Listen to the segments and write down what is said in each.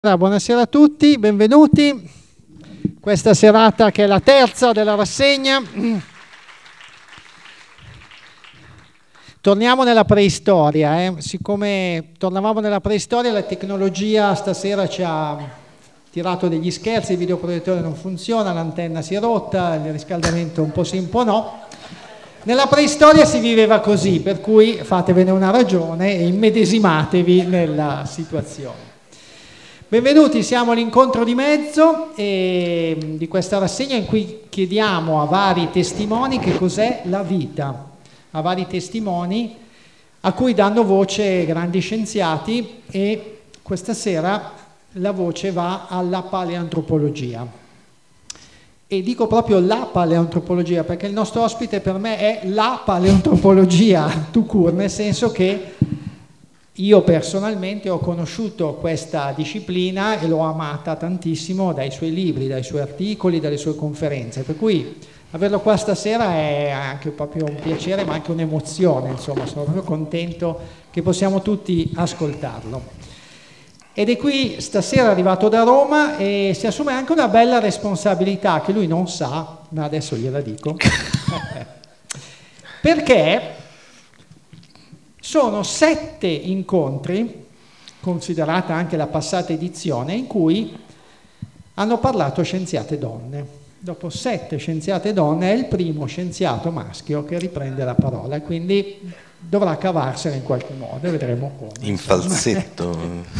Buonasera a tutti, benvenuti. Questa serata che è la terza della rassegna. Torniamo nella preistoria. Siccome tornavamo nella preistoria, la tecnologia stasera ci ha tirato degli scherzi, il videoproiettore non funziona, l'antenna si è rotta, il riscaldamento un po' sì, un po' no. Nella preistoria si viveva così, per cui fatevene una ragione e immedesimatevi nella situazione. Benvenuti, siamo all'incontro di mezzo di questa rassegna in cui chiediamo a vari testimoni che cos'è la vita, a vari testimoni a cui danno voce grandi scienziati, e questa sera la voce va alla paleantropologia. E dico proprio la paleantropologia perché il nostro ospite per me è la paleantropologia tout court, nel senso che io personalmente ho conosciuto questa disciplina e l'ho amata tantissimo dai suoi libri, dai suoi articoli, dalle sue conferenze, per cui averlo qua stasera è anche proprio un piacere ma anche un'emozione, insomma sono proprio contento che possiamo tutti ascoltarlo. Ed è qui stasera arrivato da Roma e si assume anche una bella responsabilità che lui non sa, ma adesso gliela dico, perché sono 7 incontri, considerata anche la passata edizione, in cui hanno parlato scienziate donne. Dopo 7 scienziate donne è il primo scienziato maschio che riprende la parola, quindi dovrà cavarsela in qualche modo, vedremo come. In falsetto.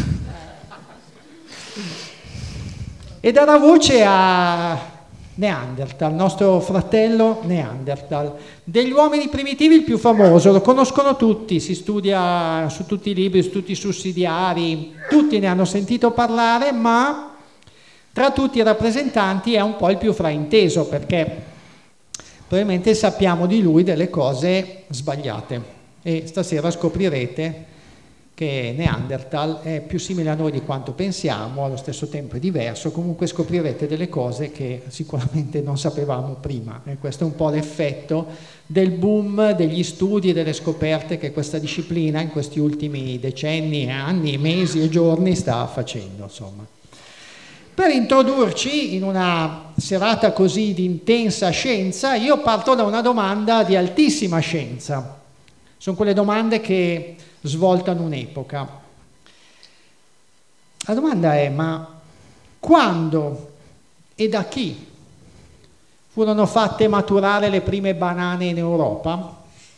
E darà voce a Neanderthal, nostro fratello Neanderthal. Degli uomini primitivi il più famoso, lo conoscono tutti, si studia su tutti i libri, su tutti i sussidiari, tutti ne hanno sentito parlare, ma tra tutti i rappresentanti è un po' il più frainteso, perché probabilmente sappiamo di lui delle cose sbagliate. E stasera scoprirete che Neanderthal è più simile a noi di quanto pensiamo, allo stesso tempo è diverso, comunque scoprirete delle cose che sicuramente non sapevamo prima, e questo è un po' l'effetto del boom degli studi e delle scoperte che questa disciplina in questi ultimi decenni, anni, mesi e giorni sta facendo, insomma. Per introdurci in una serata così di intensa scienza, io parto da una domanda di altissima scienza. Sono quelle domande che svoltano un'epoca. La domanda è: ma quando e da chi furono fatte maturare le prime banane in Europa?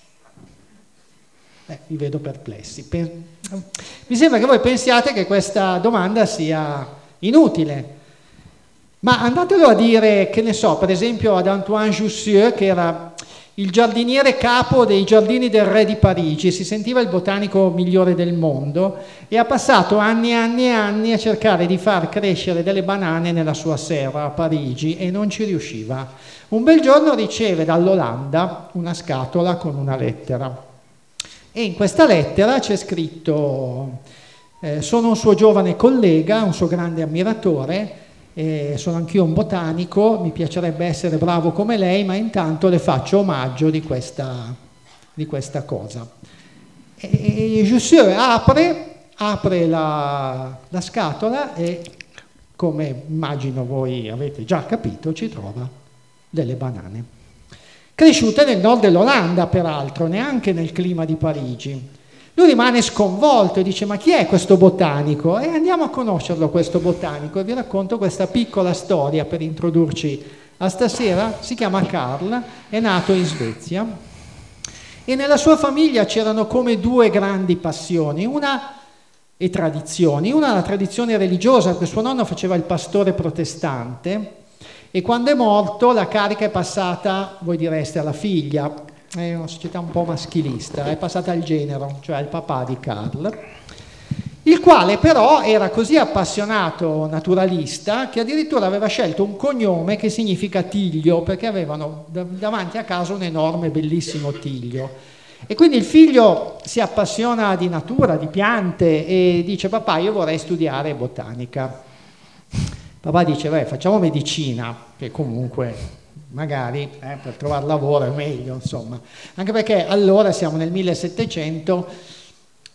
Vi vedo perplessi. Mi sembra che voi pensiate che questa domanda sia inutile, ma andatelo a dire, che ne so, per esempio ad Antoine Jussieu, che era il giardiniere capo dei giardini del re di Parigi, si sentiva il botanico migliore del mondo e ha passato anni e anni e anni a cercare di far crescere delle banane nella sua serra a Parigi e non ci riusciva. Un bel giorno riceve dall'Olanda una scatola con una lettera e in questa lettera c'è scritto: sono un suo giovane collega, un suo grande ammiratore, sono anch'io un botanico, mi piacerebbe essere bravo come lei, ma intanto le faccio omaggio di questa cosa. E Jussieu apre la scatola e, come immagino voi avete già capito, ci trova delle banane. Cresciute nel nord dell'Olanda, peraltro, neanche nel clima di Parigi. Lui rimane sconvolto e dice: ma chi è questo botanico? E andiamo a conoscerlo questo botanico, e vi racconto questa piccola storia per introdurci a stasera. Si chiama Carl, è nato in Svezia e nella sua famiglia c'erano come 2 grandi passioni e tradizioni. Una, la tradizione religiosa, perché suo nonno faceva il pastore protestante e quando è morto la carica è passata, voi direste, alla figlia. È una società un po' maschilista, è passata al genero, cioè al papà di Carl, il quale però era così appassionato naturalista che addirittura aveva scelto un cognome che significa tiglio, perché avevano davanti a casa un enorme, bellissimo tiglio. E quindi il figlio si appassiona di natura, di piante, e dice: papà, io vorrei studiare botanica. Papà dice: beh, facciamo medicina, che comunque magari per trovare lavoro è meglio, insomma, anche perché allora siamo nel 1700,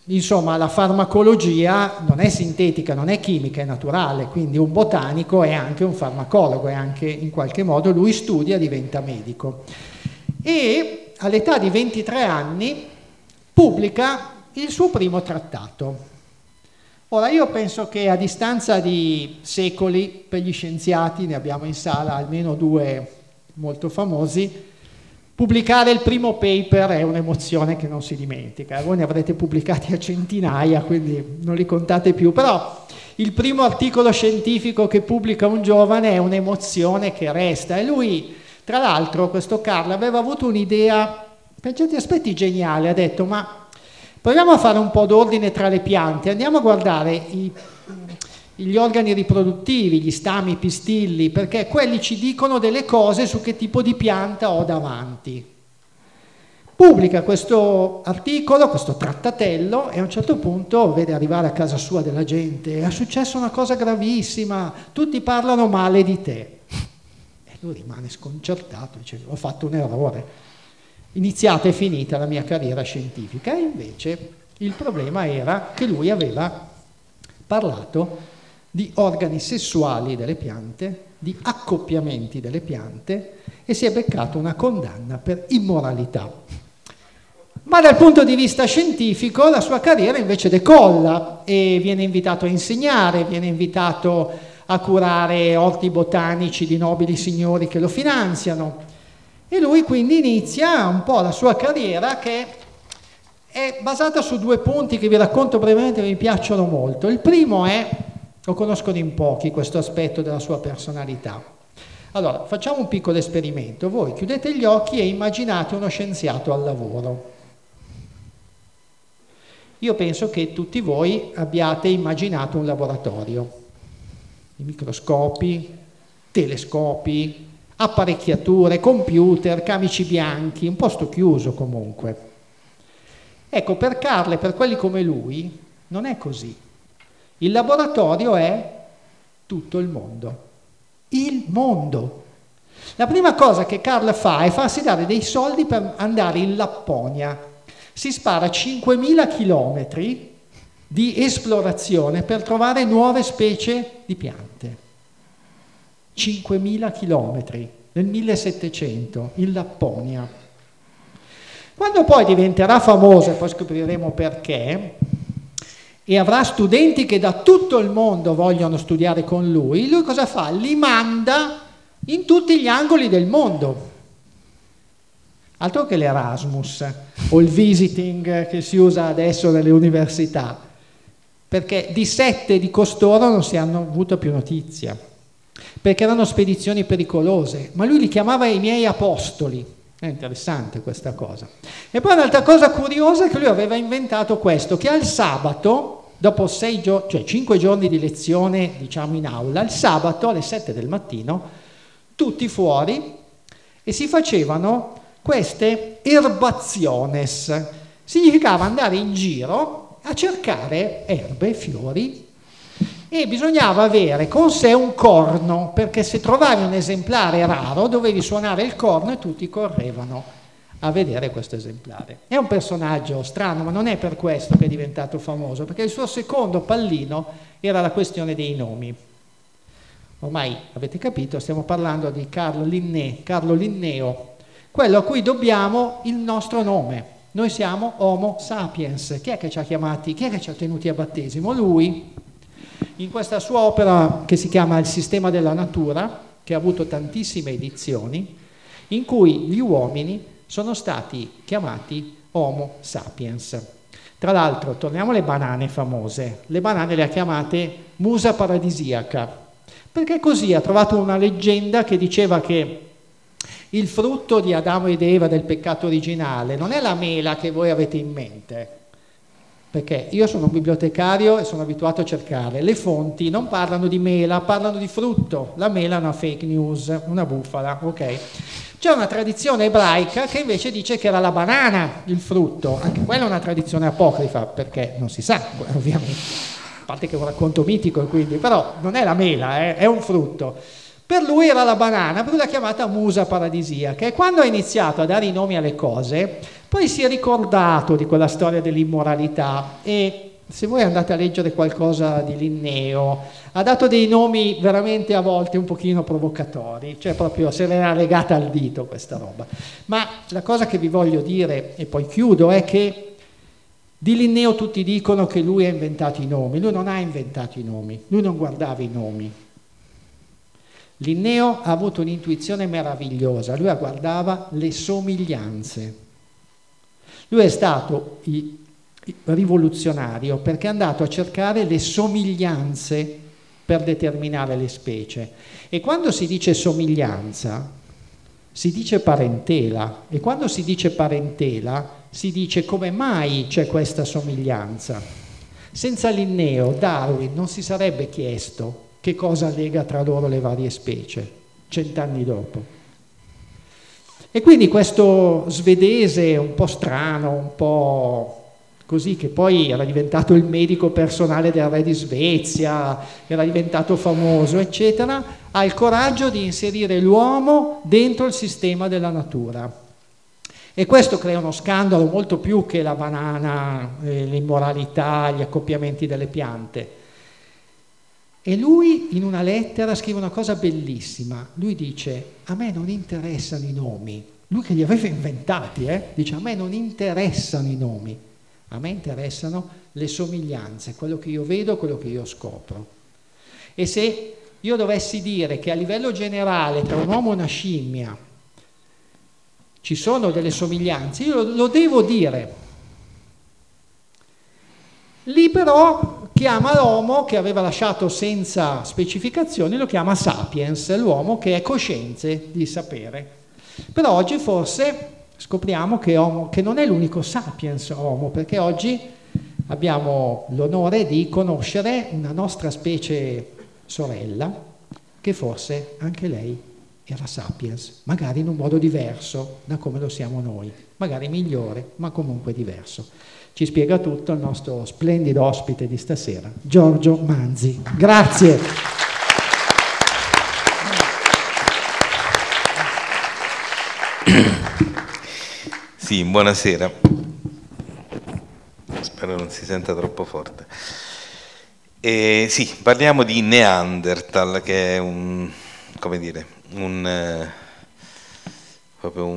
insomma, la farmacologia non è sintetica, non è chimica, è naturale, quindi un botanico è anche un farmacologo, è anche in qualche modo, lui studia, diventa medico. E all'età di 23 anni pubblica il suo primo trattato. Ora, io penso che a distanza di secoli, per gli scienziati, ne abbiamo in sala almeno due molto famosi, pubblicare il primo paper è un'emozione che non si dimentica. Voi ne avrete pubblicati a centinaia, quindi non li contate più, però il primo articolo scientifico che pubblica un giovane è un'emozione che resta. E lui, tra l'altro, questo Carl, aveva avuto un'idea, per certi aspetti geniale, ha detto, ma proviamo a fare un po' d'ordine tra le piante, andiamo a guardare gli organi riproduttivi, gli stami, i pistilli, perché quelli ci dicono delle cose su che tipo di pianta ho davanti. Pubblica questo articolo, questo trattatello, e a un certo punto vede arrivare a casa sua della gente, è successa una cosa gravissima, tutti parlano male di te. E lui rimane sconcertato, dice, ho fatto un errore. Iniziata e finita la mia carriera scientifica. E invece il problema era che lui aveva parlato di organi sessuali delle piante, di accoppiamenti delle piante, e si è beccato una condanna per immoralità. Ma dal punto di vista scientifico la sua carriera invece decolla e viene invitato a insegnare, viene invitato a curare orti botanici di nobili signori che lo finanziano. E lui quindi inizia un po' la sua carriera, che è basata su due punti che vi racconto brevemente, mi piacciono molto. Il primo è, lo conoscono in pochi questo aspetto della sua personalità. Allora, facciamo un piccolo esperimento. Voi chiudete gli occhi e immaginate uno scienziato al lavoro. Io penso che tutti voi abbiate immaginato un laboratorio. I microscopi, telescopi, apparecchiature, computer, camici bianchi, un posto chiuso comunque. Ecco, per Carl e per quelli come lui non è così. Il laboratorio è tutto il mondo. Il mondo. La prima cosa che Carl fa è farsi dare dei soldi per andare in Lapponia. Si spara 5.000 chilometri di esplorazione per trovare nuove specie di piante. 5.000 chilometri nel 1700 in Lapponia. Quando poi diventerà famoso, e poi scopriremo perché, e avrà studenti che da tutto il mondo vogliono studiare con lui, lui cosa fa? Li manda in tutti gli angoli del mondo. Altro che l'Erasmus o il visiting che si usa adesso nelle università, perché di 7 di costoro non si hanno avuto più notizia, perché erano spedizioni pericolose, ma lui li chiamava i miei apostoli. È interessante questa cosa. E poi un'altra cosa curiosa è che lui aveva inventato questo, che al sabato, dopo 5 giorni di lezione, diciamo in aula, il sabato alle 7 del mattino, tutti fuori, e si facevano queste herbationes. Significava andare in giro a cercare erbe, fiori, e bisognava avere con sé un corno, perché se trovavi un esemplare raro dovevi suonare il corno e tutti correvano a vedere questo esemplare. È un personaggio strano, ma non è per questo che è diventato famoso, perché il suo secondo pallino era la questione dei nomi. Ormai avete capito, stiamo parlando di Carlo Linneo, quello a cui dobbiamo il nostro nome. Noi siamo Homo sapiens. Chi è che ci ha chiamati? Chi è che ci ha tenuti a battesimo? Lui. In questa sua opera che si chiama Il sistema della natura, che ha avuto tantissime edizioni, in cui gli uomini sono stati chiamati Homo sapiens. Tra l'altro, torniamo alle banane famose. Le banane le ha chiamate musa paradisiaca, perché così ha trovato una leggenda che diceva che il frutto di Adamo ed Eva del peccato originale non è la mela che voi avete in mente, perché io sono un bibliotecario e sono abituato a cercare. Le fonti non parlano di mela, parlano di frutto. La mela è una fake news, una bufala, ok? C'è una tradizione ebraica che invece dice che era la banana il frutto. Anche quella è una tradizione apocrifa, perché non si sa, ovviamente. A parte che è un racconto mitico, quindi, però non è la mela, è un frutto. Per lui era la banana, per lui l'ha chiamata musa paradisiaca, e quando ha iniziato a dare i nomi alle cose, poi si è ricordato di quella storia dell'immoralità, e se voi andate a leggere qualcosa di Linneo, ha dato dei nomi veramente a volte un pochino provocatori, cioè proprio se l'era legata al dito questa roba. Ma la cosa che vi voglio dire, e poi chiudo, è che di Linneo tutti dicono che lui ha inventato i nomi. Lui non ha inventato i nomi, lui non guardava i nomi. Linneo ha avuto un'intuizione meravigliosa, lui guardava le somiglianze. Lui è stato rivoluzionario perché è andato a cercare le somiglianze per determinare le specie, e quando si dice somiglianza si dice parentela, e quando si dice parentela si dice come mai c'è questa somiglianza. Senza Linneo Darwin non si sarebbe chiesto che cosa lega tra loro le varie specie 100 anni dopo. E quindi questo svedese un po' strano, un po' così, che poi era diventato il medico personale del re di Svezia, era diventato famoso, eccetera, ha il coraggio di inserire l'uomo dentro il sistema della natura. E questo crea uno scandalo molto più che la banana, l'immoralità, gli accoppiamenti delle piante. E lui in una lettera scrive una cosa bellissima, lui dice: a me non interessano i nomi, lui che li aveva inventati, dice: a me non interessano i nomi, a me interessano le somiglianze, quello che io vedo, quello che io scopro. E se io dovessi dire che a livello generale tra un uomo e una scimmia ci sono delle somiglianze, io lo devo dire. Lì però chiama l'uomo che aveva lasciato senza specificazioni, lo chiama sapiens, l'uomo che è cosciente di sapere. Però oggi forse scopriamo che non è l'unico sapiens Homo, perché oggi abbiamo l'onore di conoscere una nostra specie sorella, che forse anche lei era sapiens, magari in un modo diverso da come lo siamo noi, magari migliore, ma comunque diverso. Ci spiega tutto il nostro splendido ospite di stasera, Giorgio Manzi. Grazie. Sì, buonasera. Spero non si senta troppo forte. Sì, parliamo di Neanderthal, che è proprio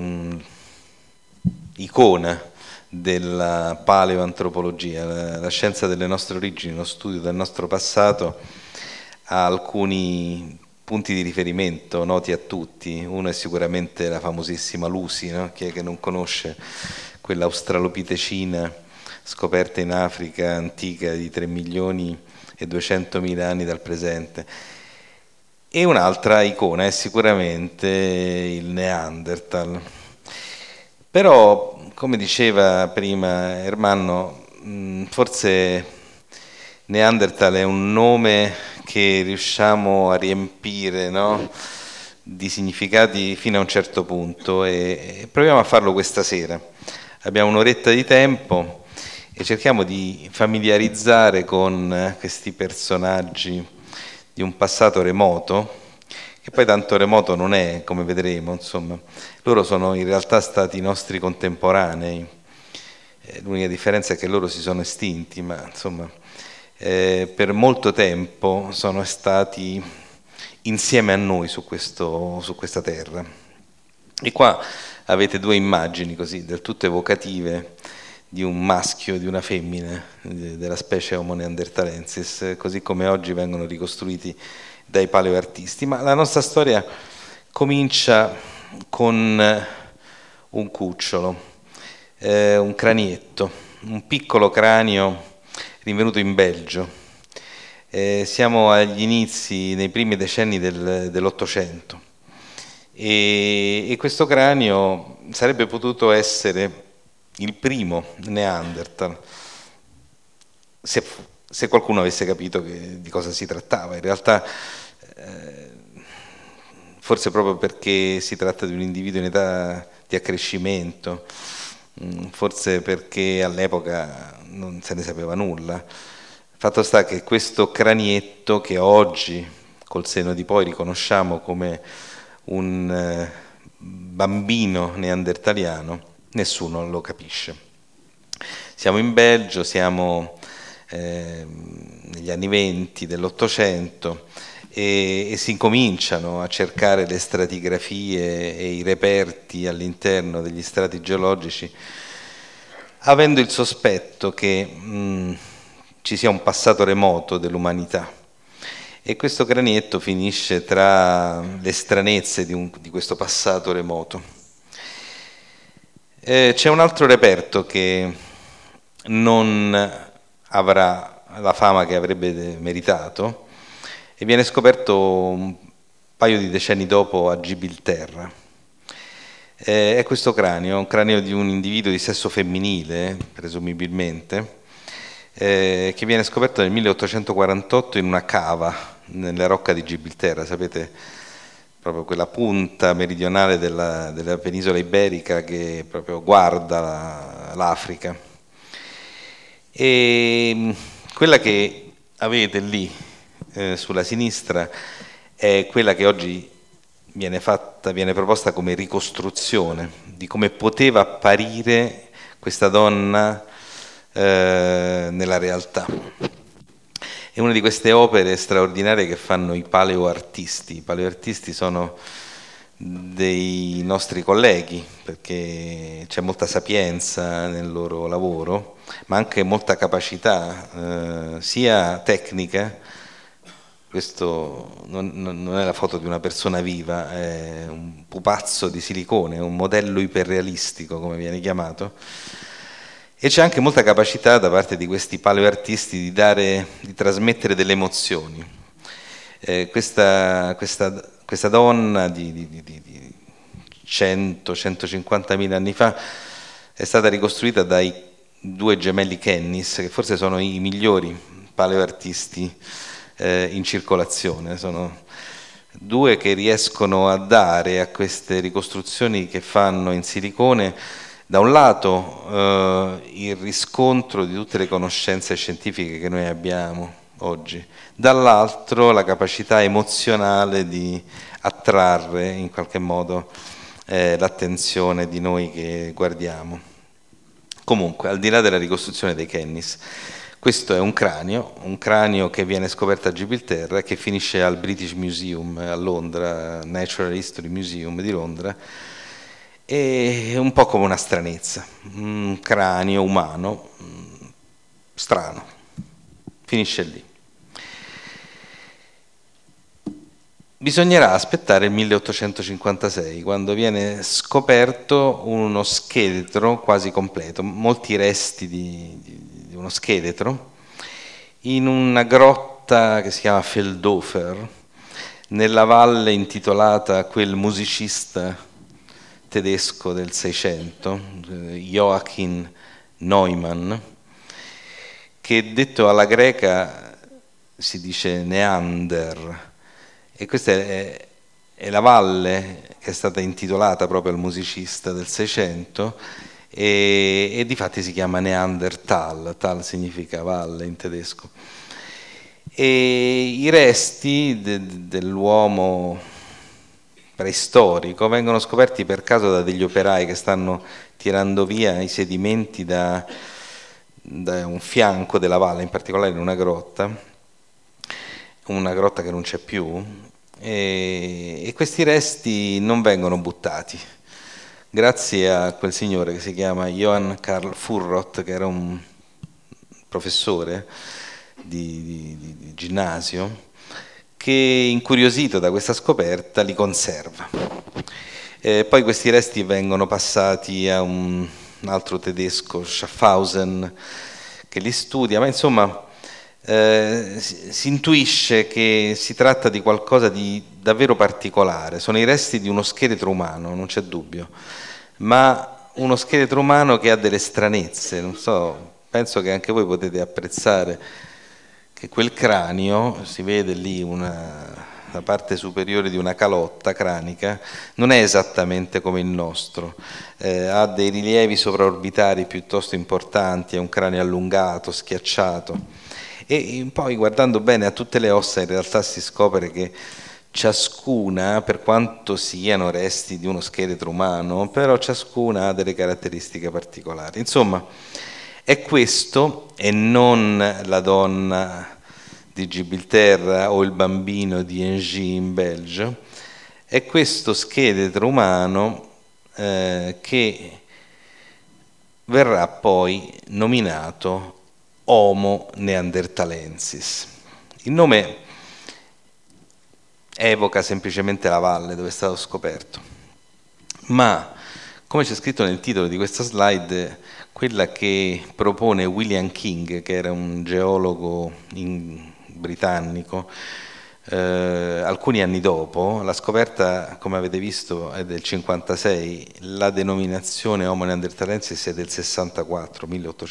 un'icona della paleoantropologia, la scienza delle nostre origini, lo studio del nostro passato. Ha alcuni punti di riferimento noti a tutti. Uno è sicuramente la famosissima Lucy, no? Chi è che non conosce quella australopitecina scoperta in Africa antica di 3.200.000 anni dal presente. E un'altra icona è sicuramente il Neanderthal. Però, come diceva prima Ermanno, forse Neanderthal è un nome che riusciamo a riempire, no? Di significati fino a un certo punto, e proviamo a farlo questa sera. Abbiamo un'oretta di tempo e cerchiamo di familiarizzare con questi personaggi di un passato remoto, che poi tanto remoto non è, come vedremo, insomma. Loro sono in realtà stati i nostri contemporanei, l'unica differenza è che loro si sono estinti, ma insomma per molto tempo sono stati insieme a noi su questa terra. E qua avete due immagini così del tutto evocative di un maschio e di una femmina della specie Homo neanderthalensis, così come oggi vengono ricostruiti dai paleoartisti. Ma la nostra storia comincia con un cucciolo, un cranietto, un piccolo cranio rinvenuto in Belgio. Siamo agli inizi, nei primi decenni dell'Ottocento, e questo cranio sarebbe potuto essere il primo Neanderthal, se qualcuno avesse capito di cosa si trattava. In realtà forse proprio perché si tratta di un individuo in età di accrescimento, forse perché all'epoca non se ne sapeva nulla. Fatto sta che questo cranietto, che oggi col senno di poi riconosciamo come un bambino neandertaliano, nessuno lo capisce. Siamo in Belgio, siamo negli anni 20 dell'Ottocento e si incominciano a cercare le stratigrafie e i reperti all'interno degli strati geologici, avendo il sospetto che ci sia un passato remoto dell'umanità. E questo cranietto finisce tra le stranezze di questo passato remoto. C'è un altro reperto che non avrà la fama che avrebbe meritato e viene scoperto un paio di decenni dopo a Gibilterra. È questo cranio, un cranio di un individuo di sesso femminile, presumibilmente, che viene scoperto nel 1848 in una cava nella rocca di Gibilterra, sapete, proprio quella punta meridionale della penisola iberica che proprio guarda l'Africa. E quella che avete lì sulla sinistra è quella che oggi viene proposta come ricostruzione di come poteva apparire questa donna nella realtà. È una di queste opere straordinarie che fanno i paleoartisti. I paleoartisti sono dei nostri colleghi perché c'è molta sapienza nel loro lavoro, ma anche molta capacità sia tecnica. Questo non è la foto di una persona viva, è un pupazzo di silicone, un modello iperrealistico come viene chiamato. E c'è anche molta capacità da parte di questi paleoartisti di trasmettere delle emozioni. Questa donna di 100-150 mila anni fa è stata ricostruita dai due gemelli Kennis, che forse sono i migliori paleoartisti in circolazione. Sono due che riescono a dare a queste ricostruzioni che fanno in silicone da un lato il riscontro di tutte le conoscenze scientifiche che noi abbiamo oggi, dall'altro la capacità emozionale di attrarre in qualche modo l'attenzione di noi che guardiamo. Comunque, al di là della ricostruzione dei Kennis, questo è un cranio che viene scoperto a Gibilterra e che finisce al British Museum a Londra, Natural History Museum di Londra. È un po' come una stranezza, un cranio umano strano, finisce lì. Bisognerà aspettare il 1856, quando viene scoperto uno scheletro quasi completo, molti resti di uno scheletro, in una grotta che si chiama Feldhofer, nella valle intitolata a quel musicista tedesco del Seicento, Joachim Neumann, che detto alla greca si dice Neander, e questa è la valle che è stata intitolata proprio al musicista del Seicento e difatti si chiama Neanderthal, tal significa valle in tedesco. E i resti dell'uomo preistorico vengono scoperti per caso da degli operai che stanno tirando via i sedimenti da un fianco della valle, in particolare in una grotta che non c'è più, e questi resti non vengono buttati grazie a quel signore che si chiama Johann Karl Furrott, che era un professore di ginnasio, che incuriosito da questa scoperta li conserva. Poi questi resti vengono passati a un altro tedesco, Schaffhausen, che li studia, ma insomma si intuisce che si tratta di qualcosa di davvero particolare. Sono i resti di uno scheletro umano, non c'è dubbio, ma uno scheletro umano che ha delle stranezze, non so, penso che anche voi potete apprezzare che quel cranio, si vede lì la parte superiore di una calotta cranica, non è esattamente come il nostro, ha dei rilievi sovraorbitari piuttosto importanti, è un cranio allungato, schiacciato, E poi guardando bene a tutte le ossa in realtà si scopre che ciascuna, per quanto siano resti di uno scheletro umano, però ciascuna ha delle caratteristiche particolari. Insomma, è questo e non la donna di Gibilterra o il bambino di Engie in Belgio, è questo scheletro umano che verrà poi nominato Homo neanderthalensis. Il nome evoca semplicemente la valle dove è stato scoperto, ma come c'è scritto nel titolo di questa slide, quella che propone William King, che era un geologo britannico, alcuni anni dopo, la scoperta, come avete visto, è del 56, la denominazione Homo neanderthalensis è del 64,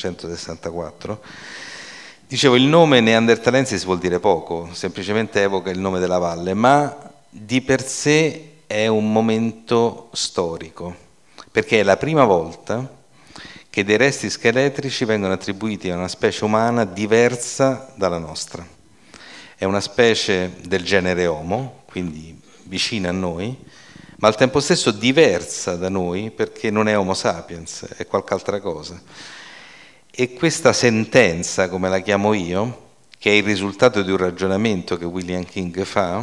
1864. Dicevo, il nome neanderthalensis vuol dire poco, semplicemente evoca il nome della valle, ma di per sé è un momento storico, perché è la prima volta che dei resti scheletrici vengono attribuiti a una specie umana diversa dalla nostra. È una specie del genere Homo, quindi vicina a noi, ma al tempo stesso diversa da noi perché non è Homo sapiens, è qualche altra cosa. E questa sentenza, come la chiamo io, che è il risultato di un ragionamento che William King fa,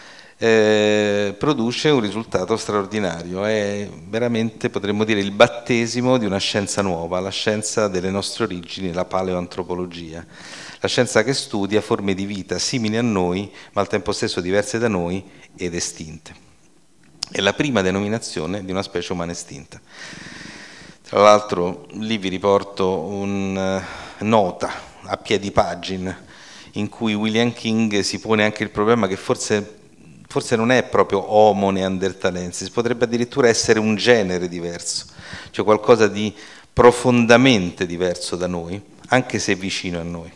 produce un risultato straordinario. È veramente, potremmo dire, il battesimo di una scienza nuova, la scienza delle nostre origini, la paleoantropologia, la scienza che studia forme di vita simili a noi, ma al tempo stesso diverse da noi ed estinte. È la prima denominazione di una specie umana estinta. Tra l'altro lì vi riporto una nota a piedi pagina in cui William King si pone anche il problema che forse non è proprio Homo neanderthalensis, potrebbe addirittura essere un genere diverso, cioè qualcosa di profondamente diverso da noi, anche se vicino a noi.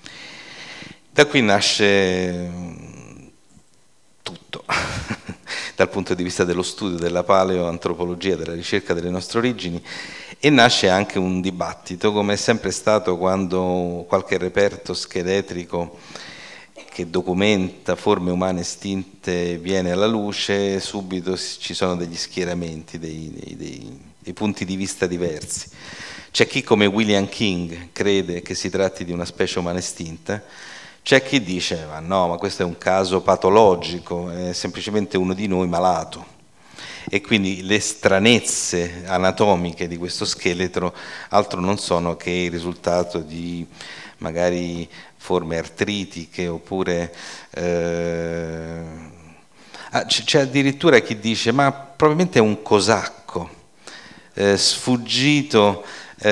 Da qui nasce tutto, dal punto di vista dello studio della paleoantropologia, della ricerca delle nostre origini, e nasce anche un dibattito, come è sempre stato quando qualche reperto scheletrico che documenta forme umane estinte viene alla luce, subito ci sono degli schieramenti, dei punti di vista diversi. C'è chi, come William King, crede che si tratti di una specie umana estinta, c'è chi dice ma questo è un caso patologico, è semplicemente uno di noi malato. E quindi le stranezze anatomiche di questo scheletro altro non sono che il risultato di magari forme artritiche oppure c'è addirittura chi dice ma probabilmente è un cosacco sfuggito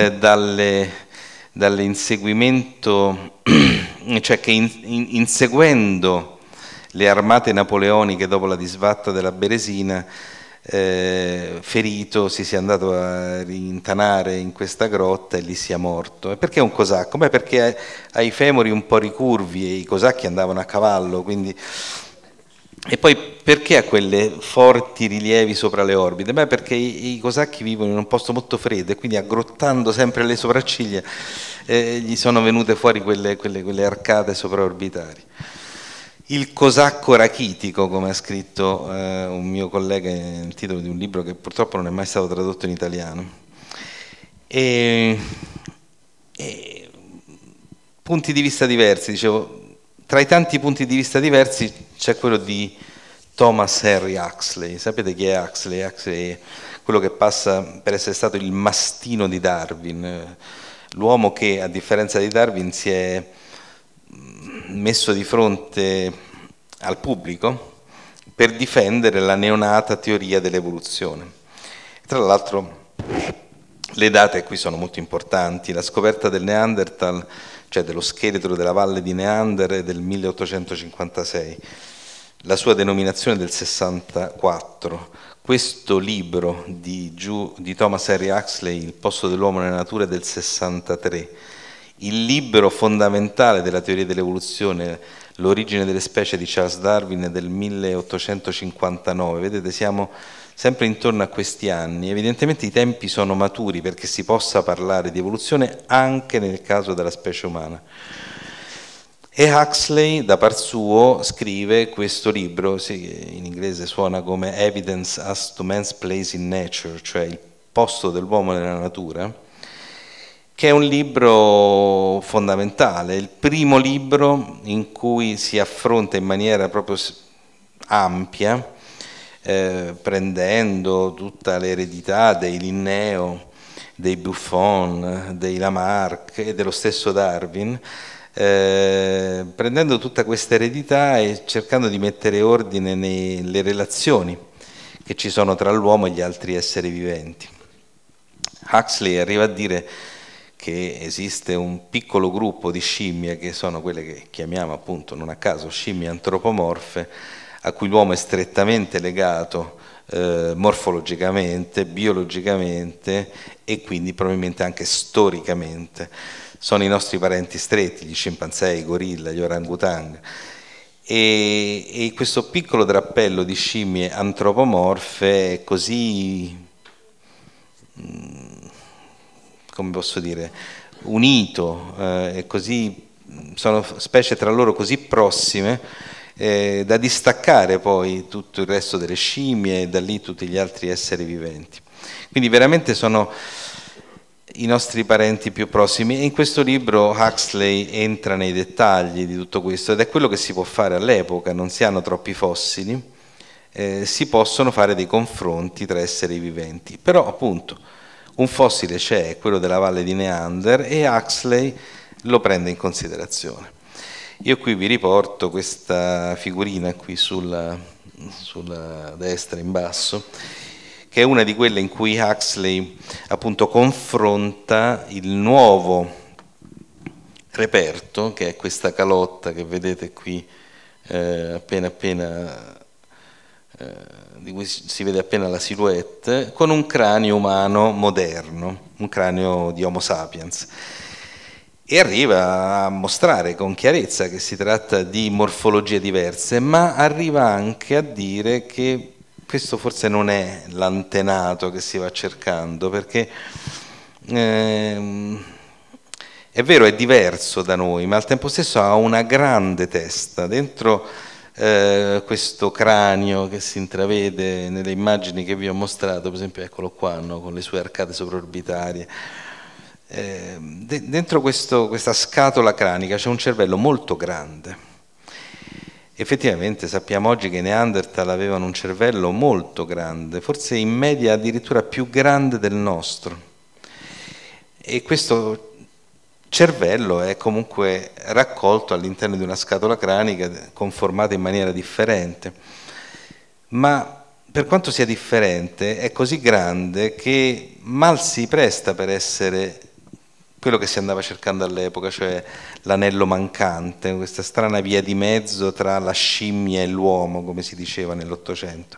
dall'inseguimento, cioè che inseguendo le armate napoleoniche dopo la disfatta della Beresina, ferito si sia andato a rintanare in questa grotta e lì sia morto. E perché è un cosacco? Beh, perché ha i femori un po' ricurvi e i cosacchi andavano a cavallo, quindi. E poi perché ha quelle forti rilievi sopra le orbite? Beh, perché i cosacchi vivono in un posto molto freddo e quindi aggrottando sempre le sopracciglia gli sono venute fuori quelle arcate sopraorbitali. Il cosacco rachitico, come ha scritto un mio collega nel titolo di un libro che purtroppo non è mai stato tradotto in italiano. Punti di vista diversi, dicevo, tra i tanti punti di vista diversi c'è quello di Thomas Henry Huxley. Sapete chi è Huxley? Huxley è quello che passa per essere stato il mastino di Darwin, l'uomo che, a differenza di Darwin, si è messo di fronte al pubblico per difendere la neonata teoria dell'evoluzione. Tra l'altro le date qui sono molto importanti. La scoperta del Neanderthal, cioè dello scheletro della valle di Neander, è del 1856, la sua denominazione del 64. Questo libro di Thomas Henry Huxley, Il posto dell'uomo nella natura, è del 63. Il libro fondamentale della teoria dell'evoluzione, L'origine delle specie, di Charles Darwin, è del 1859. Vedete, siamo sempre intorno a questi anni. Evidentemente i tempi sono maturi perché si possa parlare di evoluzione anche nel caso della specie umana. E Huxley, da par suo, scrive questo libro, in inglese suona come Evidence as to Man's Place in Nature, cioè il posto dell'uomo nella natura, che è un libro fondamentale, il primo libro in cui si affronta in maniera proprio ampia, prendendo tutta l'eredità dei Linneo, dei Buffon, dei Lamarck e dello stesso Darwin, prendendo tutta questa eredità e cercando di mettere ordine nelle relazioni che ci sono tra l'uomo e gli altri esseri viventi. Huxley arriva a dire che esiste un piccolo gruppo di scimmie, che sono quelle che chiamiamo appunto non a caso scimmie antropomorfe, a cui l'uomo è strettamente legato morfologicamente, biologicamente e quindi probabilmente anche storicamente. Sono i nostri parenti stretti, gli scimpanzé, i gorilla, gli orangutang. E questo piccolo drappello di scimmie antropomorfe è così, come posso dire, unito, è così, sono specie tra loro così prossime da distaccare poi tutto il resto delle scimmie e da lì tutti gli altri esseri viventi. Quindi veramente sono i nostri parenti più prossimi, e in questo libro Huxley entra nei dettagli di tutto questo, ed è quello che si può fare all'epoca. Non si hanno troppi fossili, si possono fare dei confronti tra esseri viventi, però appunto un fossile c'è, quello della valle di Neander, e Huxley lo prende in considerazione. Io qui vi riporto questa figurina qui sulla destra in basso, che è una di quelle in cui Huxley appunto confronta il nuovo reperto, che è questa calotta che vedete qui di cui si vede appena la silhouette, con un cranio umano moderno, un cranio di Homo sapiens, e arriva a mostrare con chiarezza che si tratta di morfologie diverse, ma arriva anche a dire che questo forse non è l'antenato che si va cercando, perché è vero, è diverso da noi, ma al tempo stesso ha una grande testa. Dentro questo cranio che si intravede nelle immagini che vi ho mostrato, per esempio eccolo qua, no, con le sue arcate sovraorbitarie, dentro questa scatola cranica c'è un cervello molto grande. Effettivamente sappiamo oggi che i Neanderthal avevano un cervello molto grande, forse in media addirittura più grande del nostro, e questo cervello è comunque raccolto all'interno di una scatola cranica conformata in maniera differente, ma per quanto sia differente è così grande che mal si presta per essere quello che si andava cercando all'epoca, cioè l'anello mancante, questa strana via di mezzo tra la scimmia e l'uomo, come si diceva nell'Ottocento.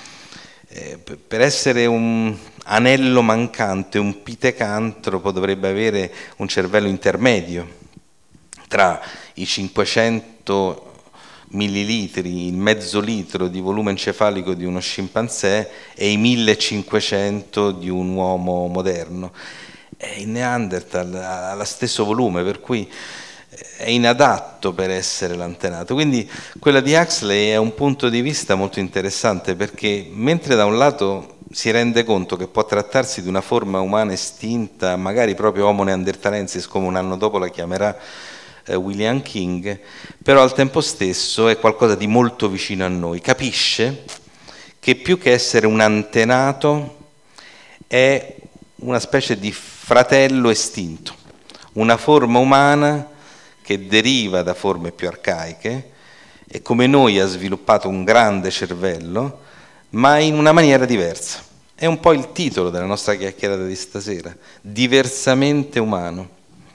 Per essere un anello mancante, un pitecantropo dovrebbe avere un cervello intermedio tra i 500 millilitri, il mezzo litro di volume encefalico di uno scimpanzé e i 1500 di un uomo moderno. Il Neanderthal ha lo stesso volume, per cui è inadatto per essere l'antenato. Quindi quella di Huxley è un punto di vista molto interessante, perché mentre da un lato si rende conto che può trattarsi di una forma umana estinta, magari proprio Homo neanderthalensis, come un anno dopo la chiamerà William King, però al tempo stesso è qualcosa di molto vicino a noi. Capisce che più che essere un antenato è una specie di fratello estinto, una forma umana che deriva da forme più arcaiche e come noi ha sviluppato un grande cervello, ma in una maniera diversa. È un po' il titolo della nostra chiacchierata di stasera, diversamente umano.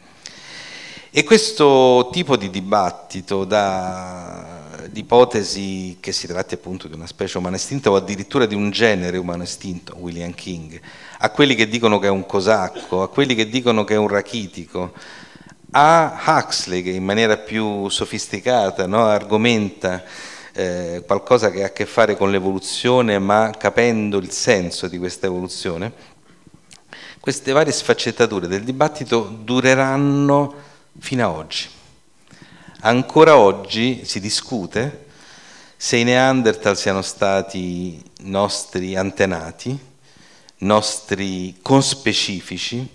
E questo tipo di dibattito l'ipotesi che si tratti appunto di una specie umana estinta o addirittura di un genere umano estinto, William King, a quelli che dicono che è un cosacco, a quelli che dicono che è un rachitico, a Huxley che in maniera più sofisticata, no, argomenta qualcosa che ha a che fare con l'evoluzione, ma capendo il senso di questa evoluzione. Queste varie sfaccettature del dibattito dureranno fino a oggi. Ancora oggi si discute se i Neanderthal siano stati nostri antenati, nostri conspecifici,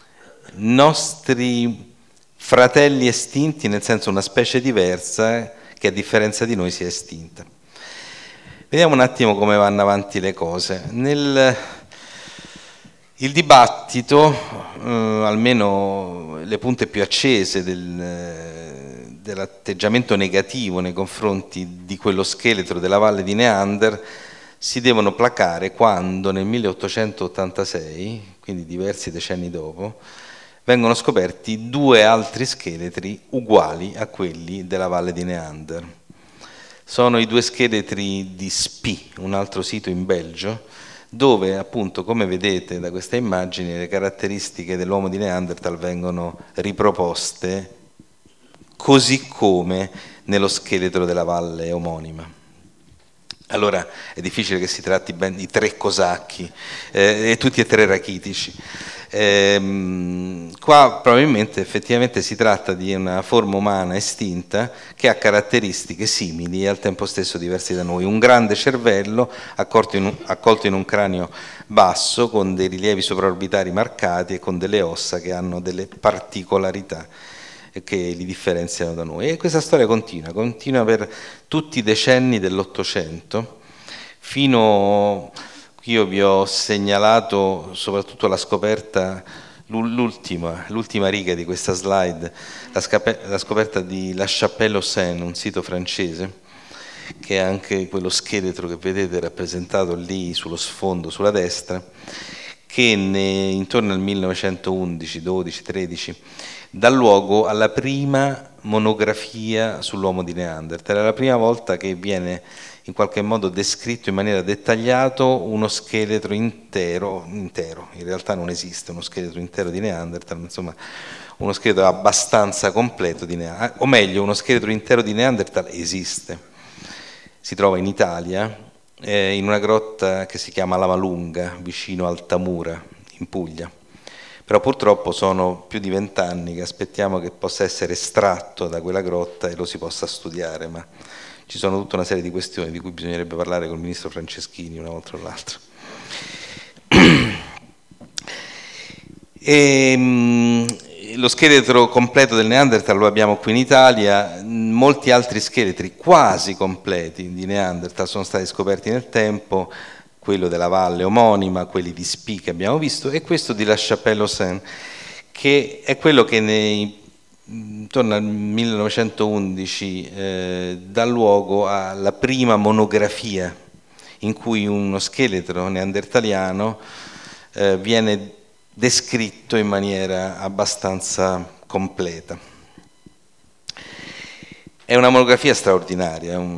nostri fratelli estinti, nel senso una specie diversa che a differenza di noi si è estinta. Vediamo un attimo come vanno avanti le cose. Il dibattito, almeno le punte più accese dell'atteggiamento negativo nei confronti di quello scheletro della valle di Neander, si devono placare quando nel 1886, quindi diversi decenni dopo, vengono scoperti 2 altri scheletri uguali a quelli della valle di Neander. Sono i 2 scheletri di Spie, un altro sito in Belgio, dove appunto, come vedete da queste immagini, le caratteristiche dell'uomo di Neanderthal vengono riproposte così come nello scheletro della valle omonima. Allora è difficile che si tratti ben di 3 cosacchi, e tutti e 3 rachitici. Qua probabilmente effettivamente si tratta di una forma umana estinta che ha caratteristiche simili e al tempo stesso diverse da noi. Un grande cervello accolto in un cranio basso con dei rilievi supraorbitari marcati e con delle ossa che hanno delle particolarità che li differenziano da noi. E questa storia continua per tutti i decenni dell'Ottocento, fino, io vi ho segnalato soprattutto la scoperta, l'ultima riga di questa slide, la scoperta di La Chapelle-aux-Seines, un sito francese, che è anche quello scheletro che vedete rappresentato lì sullo sfondo sulla destra, che intorno al 1911, 12, 13 dà luogo alla prima monografia sull'uomo di Neanderthal. È la prima volta che viene in qualche modo descritto in maniera dettagliata uno scheletro intero, in realtà non esiste uno scheletro intero di Neanderthal, insomma uno scheletro abbastanza completo di Neanderthal, o meglio uno scheletro intero di Neanderthal esiste, si trova in Italia, in una grotta che si chiama Lavalunga, vicino Altamura, in Puglia. Però purtroppo sono più di 20 anni che aspettiamo che possa essere estratto da quella grotta e lo si possa studiare, ma ci sono tutta una serie di questioni di cui bisognerebbe parlare col ministro Franceschini una volta o l'altra. Lo scheletro completo del Neanderthal lo abbiamo qui in Italia, molti altri scheletri quasi completi di Neanderthal sono stati scoperti nel tempo, quello della valle omonima, quelli di Spie che abbiamo visto, e questo di La Chapelle-aux-Seines, che è quello che intorno al 1911 dà luogo alla prima monografia in cui uno scheletro neandertaliano viene descritto in maniera abbastanza completa. È una monografia straordinaria, è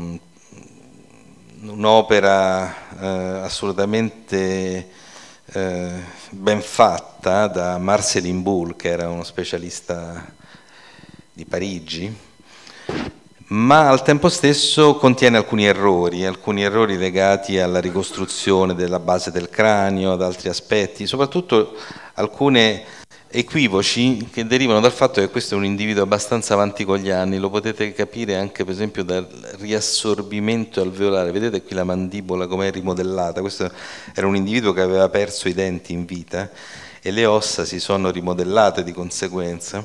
un'opera assolutamente ben fatta da Marcelin Buhl, che era uno specialista di Parigi, ma al tempo stesso contiene alcuni errori legati alla ricostruzione della base del cranio, ad altri aspetti, soprattutto alcuni equivoci che derivano dal fatto che questo è un individuo abbastanza avanti con gli anni. Lo potete capire anche per esempio dal riassorbimento alveolare, vedete qui la mandibola come è rimodellata. Questo era un individuo che aveva perso i denti in vita e le ossa si sono rimodellate di conseguenza,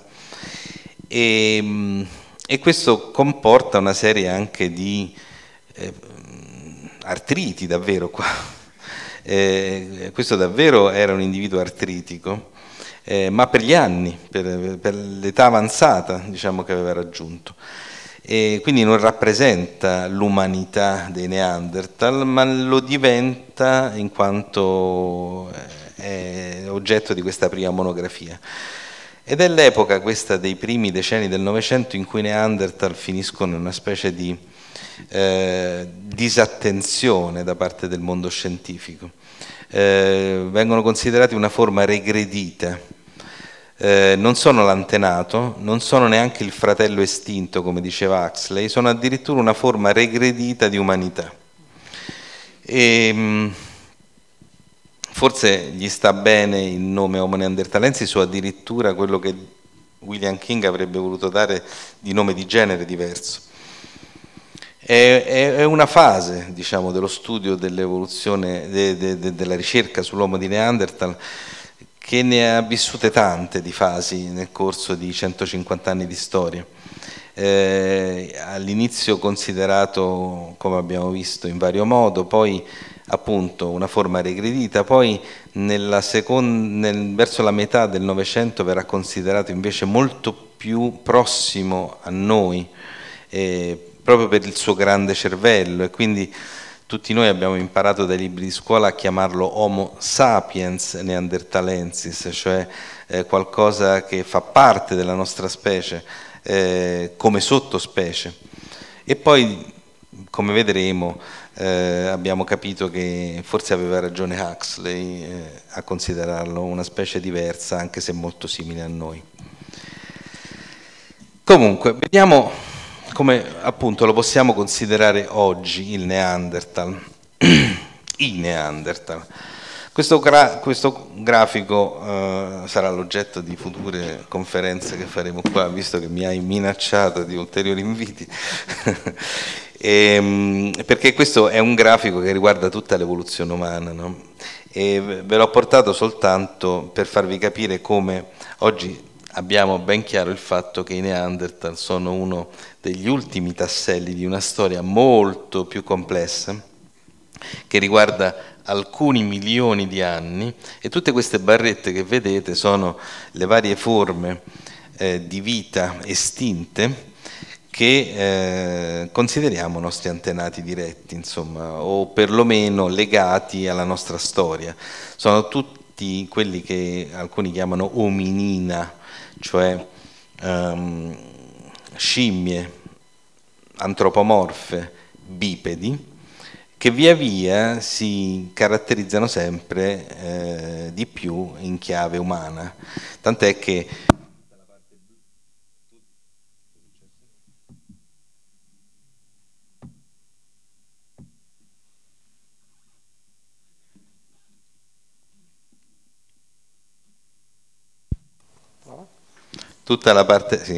e questo comporta una serie anche di artriti davvero qua. Questo davvero era un individuo artritico, ma per gli anni, per l'età avanzata, diciamo, che aveva raggiunto. E quindi non rappresenta l'umanità dei Neanderthal, ma lo diventa in quanto è oggetto di questa prima monografia. Ed è l'epoca questa dei primi decenni del Novecento in cui i Neanderthal finiscono in una specie di disattenzione da parte del mondo scientifico. Vengono considerati una forma regredita. Non sono l'antenato, non sono neanche il fratello estinto, come diceva Huxley, sono addirittura una forma regredita di umanità. E forse gli sta bene il nome Homo neanderthalensis o addirittura quello che William King avrebbe voluto dare di nome di genere diverso. È una fase, diciamo, dello studio dell'evoluzione, della ricerca sull'uomo di Neanderthal, che ne ha vissute tante di fasi nel corso di 150 anni di storia. All'inizio considerato, come abbiamo visto, in vario modo, poi appunto una forma regredita, poi verso la metà del Novecento verrà considerato invece molto più prossimo a noi, proprio per il suo grande cervello, e quindi tutti noi abbiamo imparato dai libri di scuola a chiamarlo Homo sapiens neanderthalensis, cioè qualcosa che fa parte della nostra specie come sottospecie. E poi, come vedremo, abbiamo capito che forse aveva ragione Huxley a considerarlo una specie diversa, anche se molto simile a noi. Comunque, vediamo come appunto lo possiamo considerare oggi il Neanderthal. I Neanderthal. Questo grafico sarà l'oggetto di future conferenze che faremo qua, visto che mi hai minacciato di ulteriori inviti, perché questo è un grafico che riguarda tutta l'evoluzione umana, no? E ve l'ho portato soltanto per farvi capire come oggi abbiamo ben chiaro il fatto che i Neanderthal sono uno degli ultimi tasselli di una storia molto più complessa, che riguarda alcuni milioni di anni, e tutte queste barrette che vedete sono le varie forme di vita estinte che consideriamo nostri antenati diretti, insomma, o perlomeno legati alla nostra storia. Sono tutti quelli che alcuni chiamano ominina, cioè scimmie antropomorfe bipedi, che via via si caratterizzano sempre di più in chiave umana, tant'è che tutta la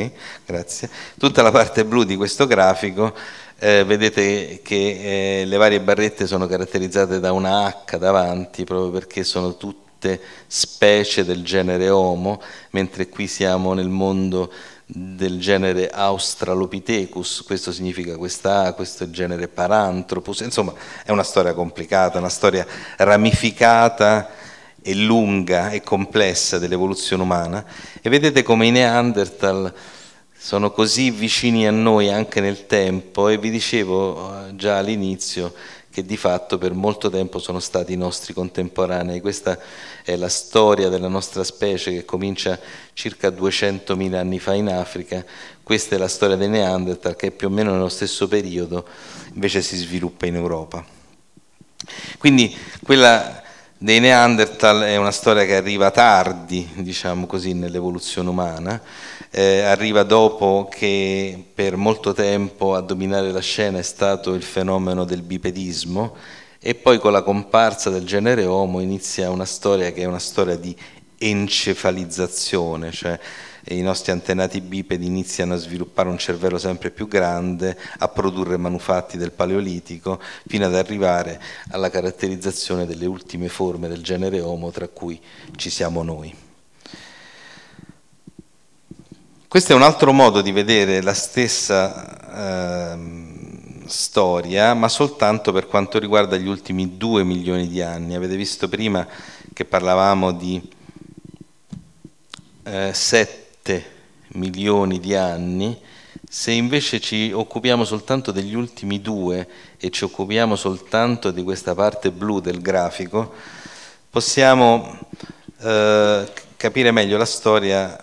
parte blu di questo grafico, vedete che le varie barrette sono caratterizzate da una H davanti, proprio perché sono tutte specie del genere Homo, mentre qui siamo nel mondo del genere Australopithecus, questo significa questa A, questo è il genere Paranthropus, insomma è una storia complicata, una storia ramificata e lunga e complessa dell'evoluzione umana, e vedete come i Neanderthal sono così vicini a noi anche nel tempo, e vi dicevo già all'inizio che di fatto per molto tempo sono stati i nostri contemporanei. Questa è la storia della nostra specie che comincia circa 200.000 anni fa in Africa, questa è la storia dei Neanderthal che più o meno nello stesso periodo invece si sviluppa in Europa. Quindi quella dei Neanderthal è una storia che arriva tardi, diciamo così, nell'evoluzione umana, arriva dopo che per molto tempo a dominare la scena è stato il fenomeno del bipedismo, e poi con la comparsa del genere Homo inizia una storia che è una storia di encefalizzazione, cioè i nostri antenati bipedi iniziano a sviluppare un cervello sempre più grande, a produrre manufatti del Paleolitico, fino ad arrivare alla caratterizzazione delle ultime forme del genere Homo, tra cui ci siamo noi. Questo è un altro modo di vedere la stessa storia, ma soltanto per quanto riguarda gli ultimi 2 milioni di anni. Avete visto prima che parlavamo di 7 milioni di anni. Se invece ci occupiamo soltanto degli ultimi 2 e ci occupiamo soltanto di questa parte blu del grafico, possiamo capire meglio la storia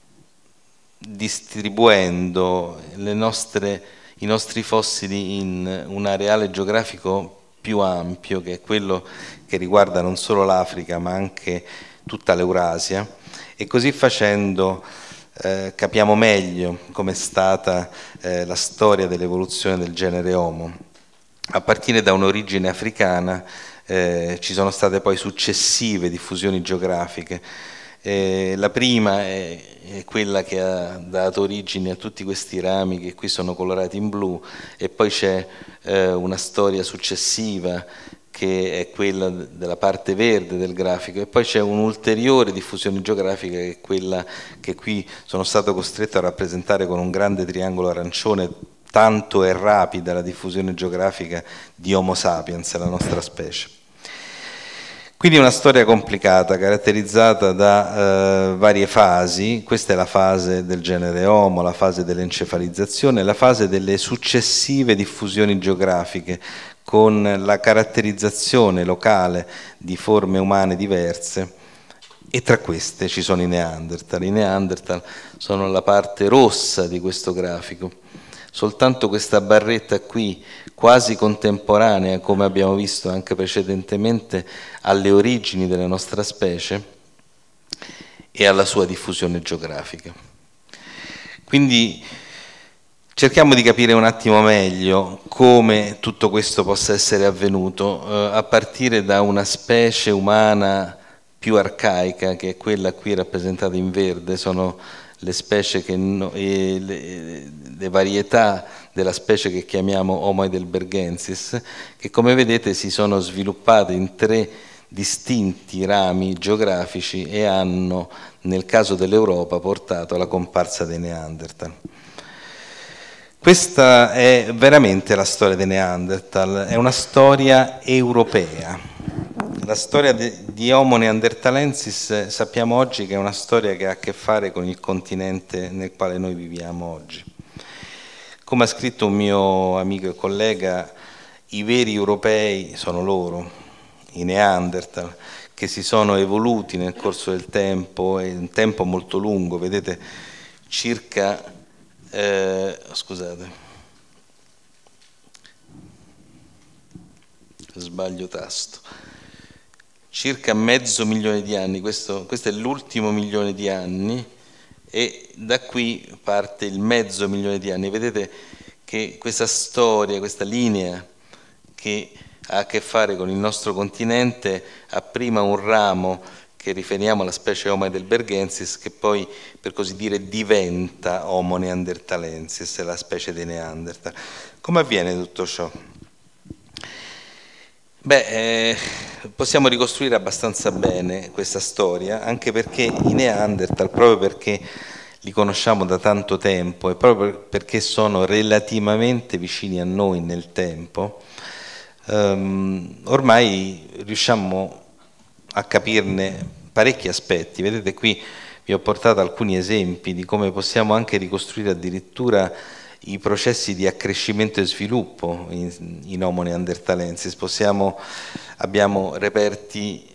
distribuendo i nostri fossili in un areale geografico più ampio, che è quello che riguarda non solo l'Africa ma anche tutta l'Eurasia, e così facendo capiamo meglio com'è stata la storia dell'evoluzione del genere Homo. A partire da un'origine africana ci sono state poi successive diffusioni geografiche, La prima è quella che ha dato origine a tutti questi rami che qui sono colorati in blu, e poi c'è una storia successiva che è quella della parte verde del grafico, e poi c'è un'ulteriore diffusione geografica che è quella che qui sono stato costretto a rappresentare con un grande triangolo arancione. Tanto è rapida la diffusione geografica di Homo sapiens, la nostra specie. Quindi è una storia complicata, caratterizzata da varie fasi. Questa è la fase del genere Homo, la fase dell'encefalizzazione, la fase delle successive diffusioni geografiche, con la caratterizzazione locale di forme umane diverse, e tra queste ci sono i Neanderthal. I Neanderthal sono la parte rossa di questo grafico. Soltanto questa barretta qui, quasi contemporanea, come abbiamo visto anche precedentemente, alle origini della nostra specie e alla sua diffusione geografica. Quindi cerchiamo di capire un attimo meglio come tutto questo possa essere avvenuto, a partire da una specie umana più arcaica, che è quella qui rappresentata in verde. Sono le specie le varietà della specie che chiamiamo Homo heidelbergensis, che come vedete si sono sviluppate in 3 distinti rami geografici e hanno, nel caso dell'Europa, portato alla comparsa dei Neanderthal. Questa è veramente la storia dei Neanderthal, è una storia europea. La storia di Homo neanderthalensis sappiamo oggi che è una storia che ha a che fare con il continente nel quale noi viviamo oggi. Come ha scritto un mio amico e collega, i veri europei sono loro, i Neanderthal, che si sono evoluti nel corso del tempo, e un tempo molto lungo, vedete, circa, scusate, sbaglio tasto, circa 500.000 di anni. Questo è l'ultimo milione di anni, e da qui parte il 500.000 di anni. Vedete che questa storia, questa linea che ha a che fare con il nostro continente ha prima un ramo che riferiamo alla specie Homo heidelbergensis, che poi, per così dire, diventa Homo neanderthalensis, la specie dei Neanderthal. Come avviene tutto ciò? Possiamo ricostruire abbastanza bene questa storia, anche perché i Neanderthal, proprio perché li conosciamo da tanto tempo e proprio perché sono relativamente vicini a noi nel tempo, ormai riusciamo a capirne parecchi aspetti. Vedete, qui vi ho portato alcuni esempi di come possiamo anche ricostruire addirittura i processi di accrescimento e sviluppo in Homo neanderthalensis. Abbiamo reperti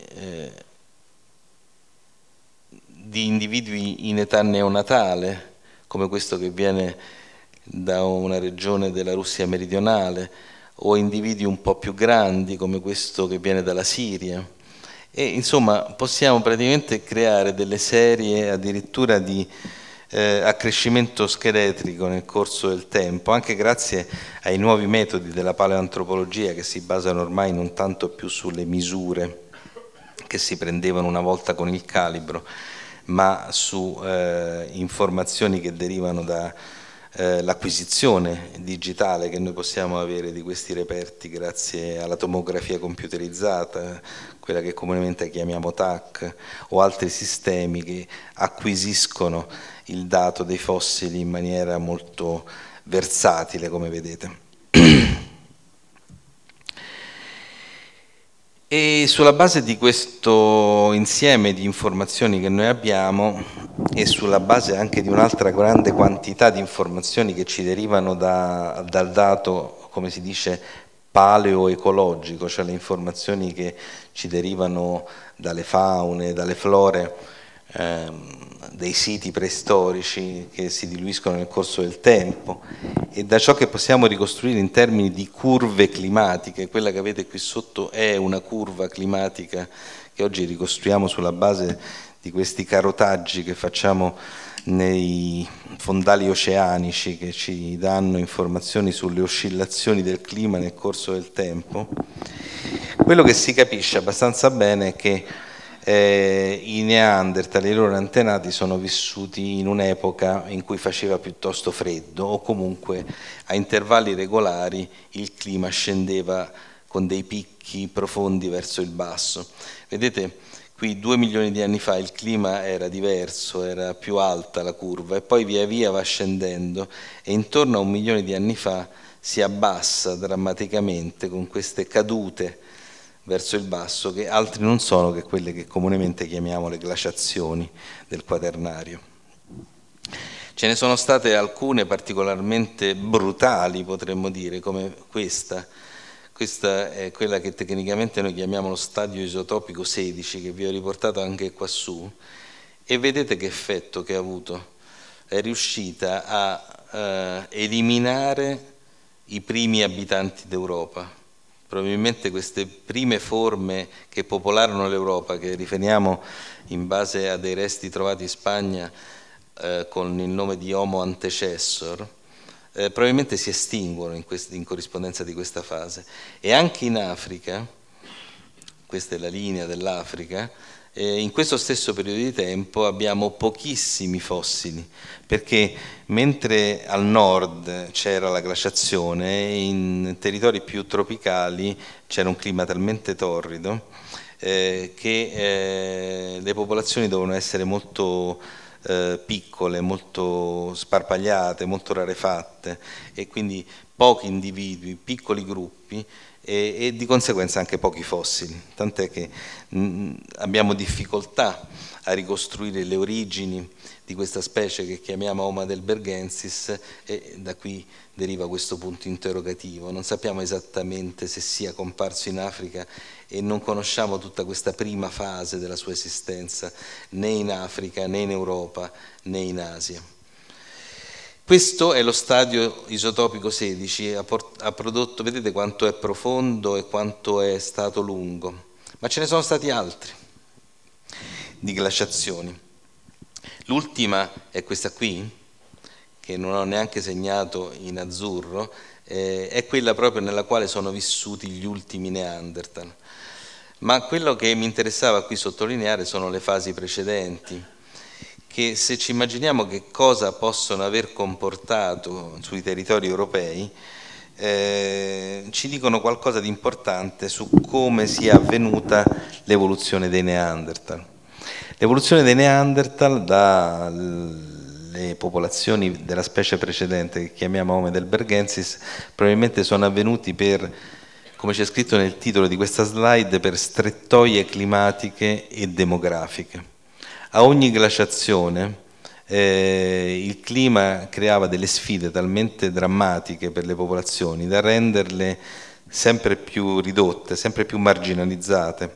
di individui in età neonatale, come questo che viene da una regione della Russia meridionale, o individui un po' più grandi, come questo che viene dalla Siria. E insomma possiamo praticamente creare delle serie addirittura di accrescimento scheletrico nel corso del tempo, anche grazie ai nuovi metodi della paleoantropologia, che si basano ormai non tanto più sulle misure che si prendevano una volta con il calibro, ma su informazioni che derivano da l'acquisizione digitale che noi possiamo avere di questi reperti grazie alla tomografia computerizzata, quella che comunemente chiamiamo TAC, o altri sistemi che acquisiscono il dato dei fossili in maniera molto versatile, come vedete. E sulla base di questo insieme di informazioni che noi abbiamo, e sulla base anche di un'altra grande quantità di informazioni che ci derivano dal dato, come si dice, paleoecologico, cioè le informazioni che ci derivano dalle faune, dalle flore, dei siti preistorici che si diluiscono nel corso del tempo, e da ciò che possiamo ricostruire in termini di curve climatiche. Quella che avete qui sotto è una curva climatica che oggi ricostruiamo sulla base di questi carotaggi che facciamo nei fondali oceanici, che ci danno informazioni sulle oscillazioni del clima nel corso del tempo. Quello che si capisce abbastanza bene è che i Neanderthal e i loro antenati sono vissuti in un'epoca in cui faceva piuttosto freddo, o comunque a intervalli regolari il clima scendeva con dei picchi profondi verso il basso. Vedete, qui 2 milioni di anni fa il clima era diverso, era più alta la curva, e poi via via va scendendo, e intorno a 1 milione di anni fa si abbassa drammaticamente con queste cadute verso il basso, che altri non sono che quelle che comunemente chiamiamo le glaciazioni del Quaternario. Ce ne sono state alcune particolarmente brutali, potremmo dire, come questa. Questa è quella che tecnicamente noi chiamiamo lo stadio isotopico 16, che vi ho riportato anche qua su, e vedete che effetto che ha avuto. È riuscita a eliminare i primi abitanti d'Europa. Probabilmente queste prime forme che popolarono l'Europa, che riferiamo in base a dei resti trovati in Spagna con il nome di Homo antecessor, probabilmente si estinguono in corrispondenza di questa fase. E anche in Africa, questa è la linea dell'Africa, in questo stesso periodo di tempo abbiamo pochissimi fossili, perché mentre al nord c'era la glaciazione, in territori più tropicali c'era un clima talmente torrido che le popolazioni dovevano essere molto piccole, molto sparpagliate, molto rarefatte, e quindi pochi individui, piccoli gruppi, e di conseguenza anche pochi fossili, tant'è che abbiamo difficoltà a ricostruire le origini di questa specie che chiamiamo Homo heidelbergensis, e da qui deriva questo punto interrogativo. Non sappiamo esattamente se sia comparso in Africa, e non conosciamo tutta questa prima fase della sua esistenza, né in Africa, né in Europa, né in Asia. Questo è lo stadio isotopico 16, ha prodotto, vedete quanto è profondo e quanto è stato lungo, ma ce ne sono stati altri di glaciazioni. L'ultima è questa qui, che non ho neanche segnato in azzurro, è quella proprio nella quale sono vissuti gli ultimi Neanderthal. Ma quello che mi interessava qui sottolineare sono le fasi precedenti, che se ci immaginiamo che cosa possono aver comportato sui territori europei, ci dicono qualcosa di importante su come sia avvenuta l'evoluzione dei Neanderthal. L'evoluzione dei Neanderthal dalle popolazioni della specie precedente, che chiamiamo Homo heidelbergensis, probabilmente sono avvenuti per, come c'è scritto nel titolo di questa slide, per strettoie climatiche e demografiche. A ogni glaciazione il clima creava delle sfide talmente drammatiche per le popolazioni da renderle sempre più ridotte, sempre più marginalizzate.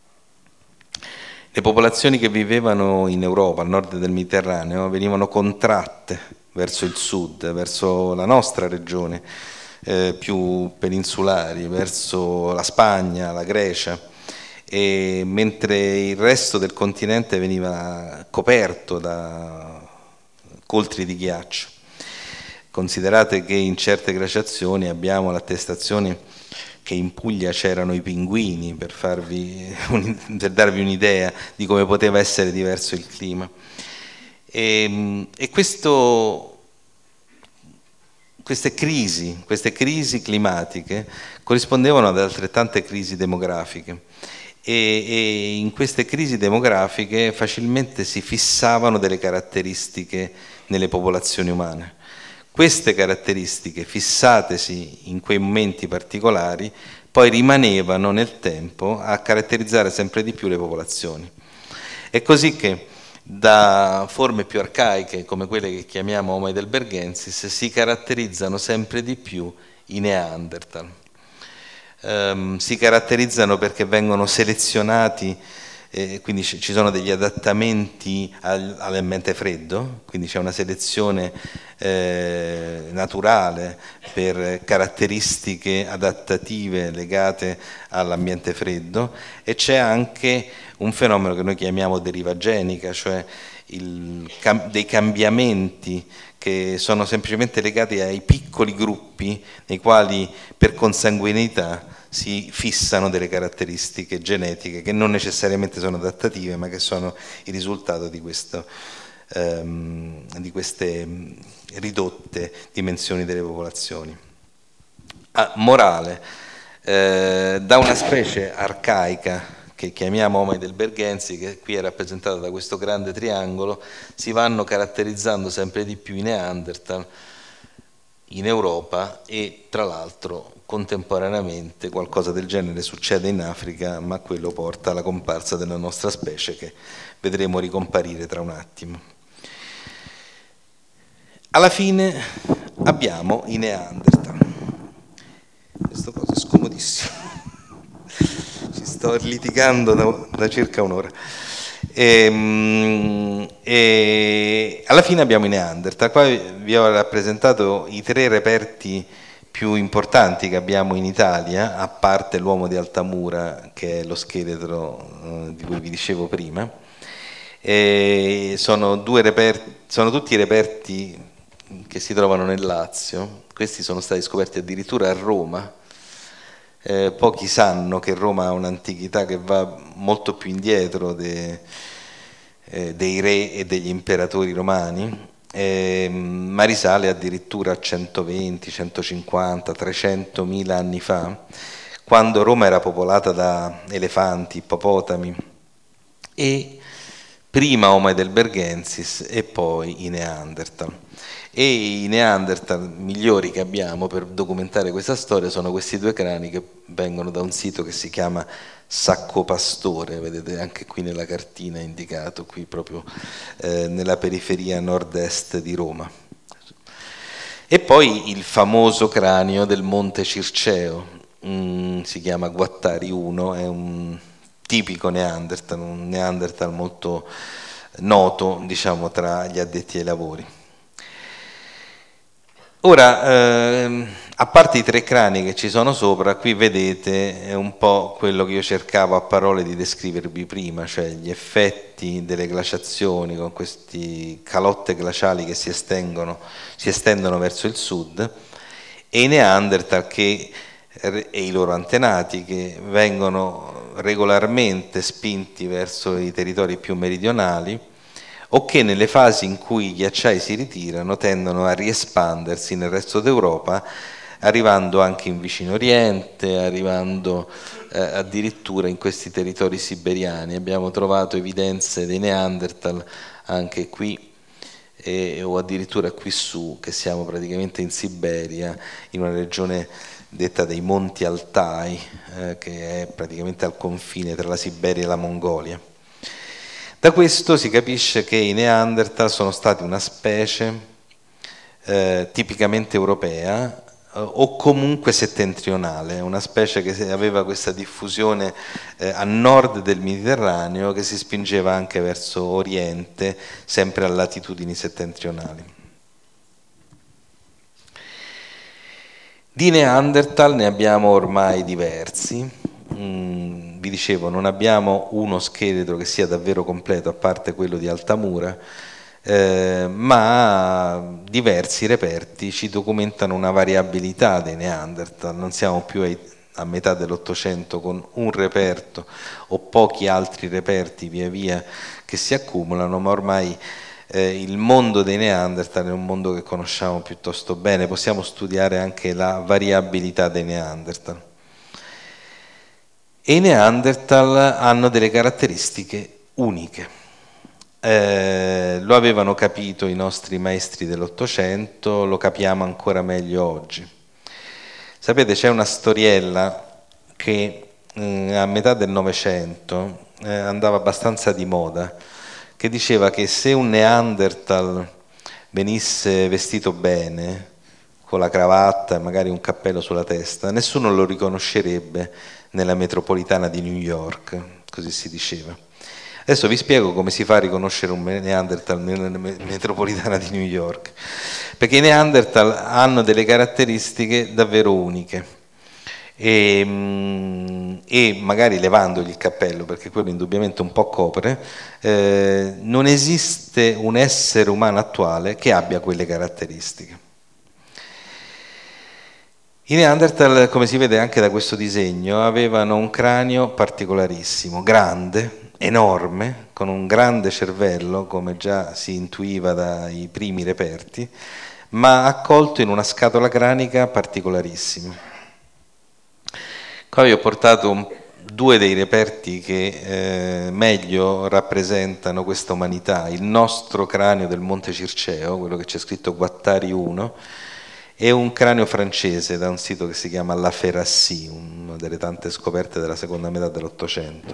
Le popolazioni che vivevano in Europa, al nord del Mediterraneo, venivano contratte verso il sud, verso la nostra regione, più peninsulari, verso la Spagna, la Grecia, e mentre il resto del continente veniva coperto da coltri di ghiaccio. Considerate che in certe glaciazioni abbiamo l'attestazione che in Puglia c'erano i pinguini, per darvi un'idea di come poteva essere diverso il clima. E queste crisi climatiche corrispondevano ad altrettante crisi demografiche, e in queste crisi demografiche facilmente si fissavano delle caratteristiche nelle popolazioni umane. Queste caratteristiche, fissatesi in quei momenti particolari, poi rimanevano nel tempo a caratterizzare sempre di più le popolazioni. È così che da forme più arcaiche, come quelle che chiamiamo Homo heidelbergensis, si caratterizzano sempre di più i Neanderthal. Si caratterizzano perché vengono selezionati, quindi ci sono degli adattamenti all'ambiente freddo, quindi c'è una selezione naturale per caratteristiche adattative legate all'ambiente freddo, e c'è anche un fenomeno che noi chiamiamo deriva genica, cioè dei cambiamenti che sono semplicemente legati ai piccoli gruppi nei quali per consanguineità si fissano delle caratteristiche genetiche che non necessariamente sono adattative, ma che sono il risultato di queste ridotte dimensioni delle popolazioni. Morale, da una specie arcaica che chiamiamo Homo heidelbergensis, che qui è rappresentata da questo grande triangolo, si vanno caratterizzando sempre di più i Neanderthal in Europa, e tra l'altro contemporaneamente qualcosa del genere succede in Africa, ma quello porta alla comparsa della nostra specie, che vedremo ricomparire tra un attimo. Alla fine abbiamo i Neanderthal. Questa cosa è scomodissima, ci sto litigando da circa un'ora. Alla fine abbiamo i Neanderthal. Qua vi ho rappresentato i 3 reperti più importanti che abbiamo in Italia, a parte l'uomo di Altamura, che è lo scheletro di cui vi dicevo prima. Sono tutti reperti che si trovano nel Lazio. Questi sono stati scoperti addirittura a Roma. Pochi sanno che Roma ha un'antichità che va molto più indietro dei re e degli imperatori romani, ma risale addirittura a 120, 150, 300.000 anni fa, quando Roma era popolata da elefanti, ippopotami, e prima Homo heidelbergensis e poi i Neanderthal. E i Neanderthal migliori che abbiamo per documentare questa storia sono questi 2 crani che vengono da un sito che si chiama Saccopastore, vedete anche qui nella cartina indicato, qui proprio nella periferia nord-est di Roma. E poi il famoso cranio del Monte Circeo, si chiama Guattari 1, è un tipico Neanderthal, un Neanderthal molto noto, diciamo, tra gli addetti ai lavori. Ora, a parte i 3 crani che ci sono sopra, qui vedete è un po' quello che io cercavo a parole di descrivervi prima, cioè gli effetti delle glaciazioni con queste calotte glaciali che si estendono verso il sud, e i Neanderthal e i loro antenati che vengono regolarmente spinti verso i territori più meridionali, o che nelle fasi in cui i ghiacciai si ritirano tendono a riespandersi nel resto d'Europa, arrivando anche in Vicino Oriente, arrivando addirittura in questi territori siberiani. Abbiamo trovato evidenze dei Neanderthal anche qui, o addirittura qui su, che siamo praticamente in Siberia, in una regione detta dei Monti Altai, che è praticamente al confine tra la Siberia e la Mongolia. Da questo si capisce che i Neanderthal sono stati una specie tipicamente europea, o comunque settentrionale, una specie che aveva questa diffusione a nord del Mediterraneo, che si spingeva anche verso oriente, sempre a latitudini settentrionali. Di Neanderthal ne abbiamo ormai diversi. Vi dicevo, non abbiamo uno scheletro che sia davvero completo, a parte quello di Altamura, ma diversi reperti ci documentano una variabilità dei Neanderthal. Non siamo più a metà dell'Ottocento con un reperto o pochi altri reperti via via che si accumulano, ma ormai il mondo dei Neanderthal è un mondo che conosciamo piuttosto bene. Possiamo studiare anche la variabilità dei Neanderthal. E i Neanderthal hanno delle caratteristiche uniche. Lo avevano capito i nostri maestri dell'Ottocento, lo capiamo ancora meglio oggi. Sapete, c'è una storiella che a metà del Novecento andava abbastanza di moda, che diceva che se un Neanderthal venisse vestito bene, con la cravatta e magari un cappello sulla testa, nessuno lo riconoscerebbe nella metropolitana di New York, così si diceva. Adesso vi spiego come si fa a riconoscere un Neanderthal nella metropolitana di New York, perché i Neanderthal hanno delle caratteristiche davvero uniche, e magari levandogli il cappello, perché quello indubbiamente un po' copre, non esiste un essere umano attuale che abbia quelle caratteristiche. I Neanderthal, come si vede anche da questo disegno, avevano un cranio particolarissimo, grande, enorme, con un grande cervello, come già si intuiva dai primi reperti, ma accolto in una scatola cranica particolarissima. Qua vi ho portato due dei reperti che meglio rappresentano questa umanità: il nostro cranio del Monte Circeo, quello che c'è scritto Guattari 1, e un cranio francese da un sito che si chiama La Ferrassie, una delle tante scoperte della seconda metà dell'Ottocento.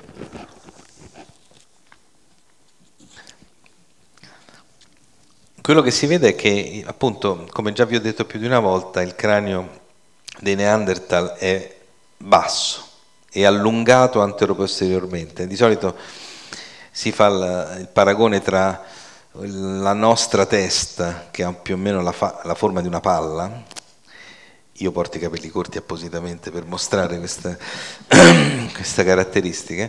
Quello che si vede è che, appunto, come già vi ho detto più di una volta, il cranio dei Neanderthal è basso e allungato anteroposteriormente. Di solito si fa il paragone tra la nostra testa, che ha più o meno la forma di una palla. Io porto i capelli corti appositamente per mostrare queste caratteristiche,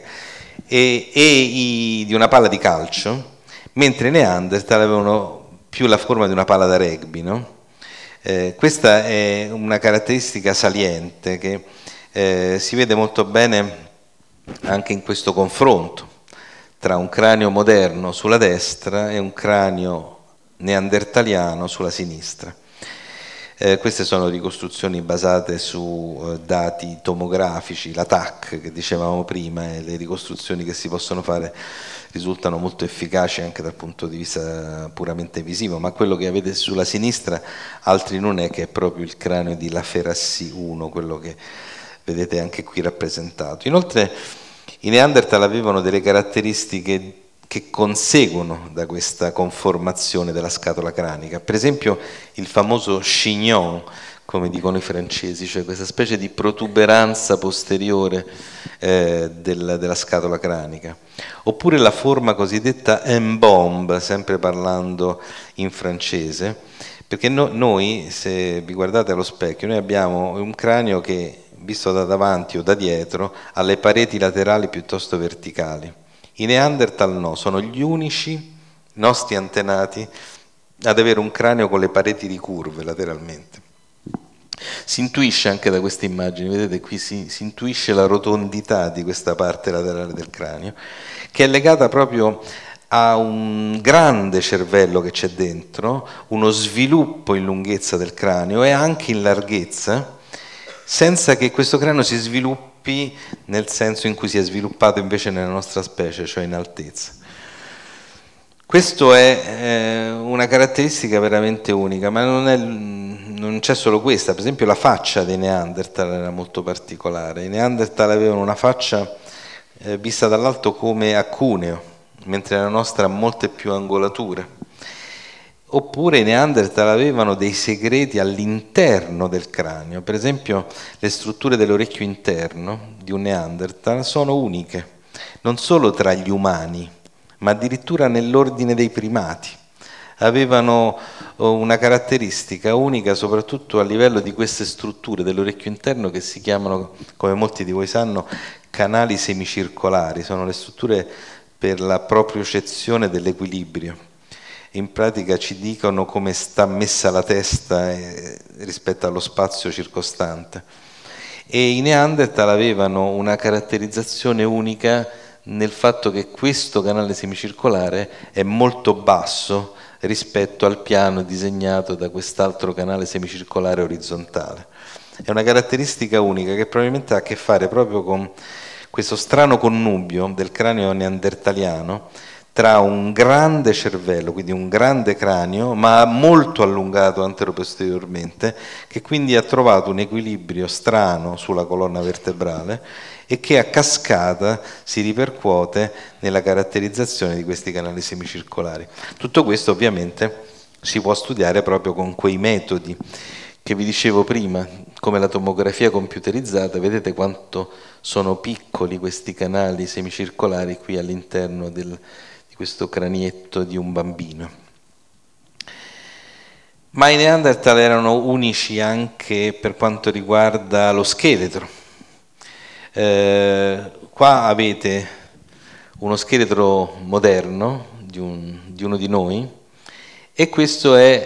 di una palla di calcio, mentre i Neanderthal avevano più la forma di una palla da rugby, no? Questa è una caratteristica saliente che si vede molto bene anche in questo confronto tra un cranio moderno sulla destra e un cranio neandertaliano sulla sinistra. Queste sono ricostruzioni basate su dati tomografici, la TAC che dicevamo prima, e le ricostruzioni che si possono fare risultano molto efficaci anche dal punto di vista puramente visivo, ma quello che avete sulla sinistra altri non è che è proprio il cranio di La Ferrassie 1, quello che vedete anche qui rappresentato. Inoltre i Neanderthal avevano delle caratteristiche che conseguono da questa conformazione della scatola cranica, per esempio il famoso chignon, come dicono i francesi, cioè questa specie di protuberanza posteriore della scatola cranica, oppure la forma cosiddetta en bombe, sempre parlando in francese, perché noi, se vi guardate allo specchio, noi abbiamo un cranio che, visto da davanti o da dietro, ha le pareti laterali piuttosto verticali. I Neanderthal no, sono gli unici nostri antenati ad avere un cranio con le pareti ricurve lateralmente. Si intuisce anche da queste immagini, vedete qui si intuisce la rotondità di questa parte laterale del cranio, che è legata proprio a un grande cervello che c'è dentro, uno sviluppo in lunghezza del cranio e anche in larghezza, senza che questo cranio si sviluppi nel senso in cui si è sviluppato invece nella nostra specie, cioè in altezza. Questo è una caratteristica veramente unica, ma non c'è solo questa. Per esempio la faccia dei Neanderthal era molto particolare. I Neanderthal avevano una faccia vista dall'alto come a cuneo, mentre la nostra ha molte più angolature. Oppure i Neanderthal avevano dei segreti all'interno del cranio. Per esempio le strutture dell'orecchio interno di un Neanderthal sono uniche, non solo tra gli umani, ma addirittura nell'ordine dei primati. Avevano una caratteristica unica soprattutto a livello di queste strutture dell'orecchio interno che si chiamano, come molti di voi sanno, canali semicircolari. Sono le strutture per la propriocezione dell'equilibrio. In pratica ci dicono come sta messa la testa rispetto allo spazio circostante. E i Neanderthal avevano una caratterizzazione unica nel fatto che questo canale semicircolare è molto basso rispetto al piano disegnato da quest'altro canale semicircolare orizzontale. È una caratteristica unica che probabilmente ha a che fare proprio con questo strano connubio del cranio neandertaliano tra un grande cervello, quindi un grande cranio, ma molto allungato anteroposteriormente, che quindi ha trovato un equilibrio strano sulla colonna vertebrale e che a cascata si ripercuote nella caratterizzazione di questi canali semicircolari. Tutto questo ovviamente si può studiare proprio con quei metodi che vi dicevo prima, come la tomografia computerizzata. Vedete quanto sono piccoli questi canali semicircolari qui all'interno di questo cranietto di un bambino. Ma i Neanderthal erano unici anche per quanto riguarda lo scheletro. Qua avete uno scheletro moderno di uno di noi, e questo è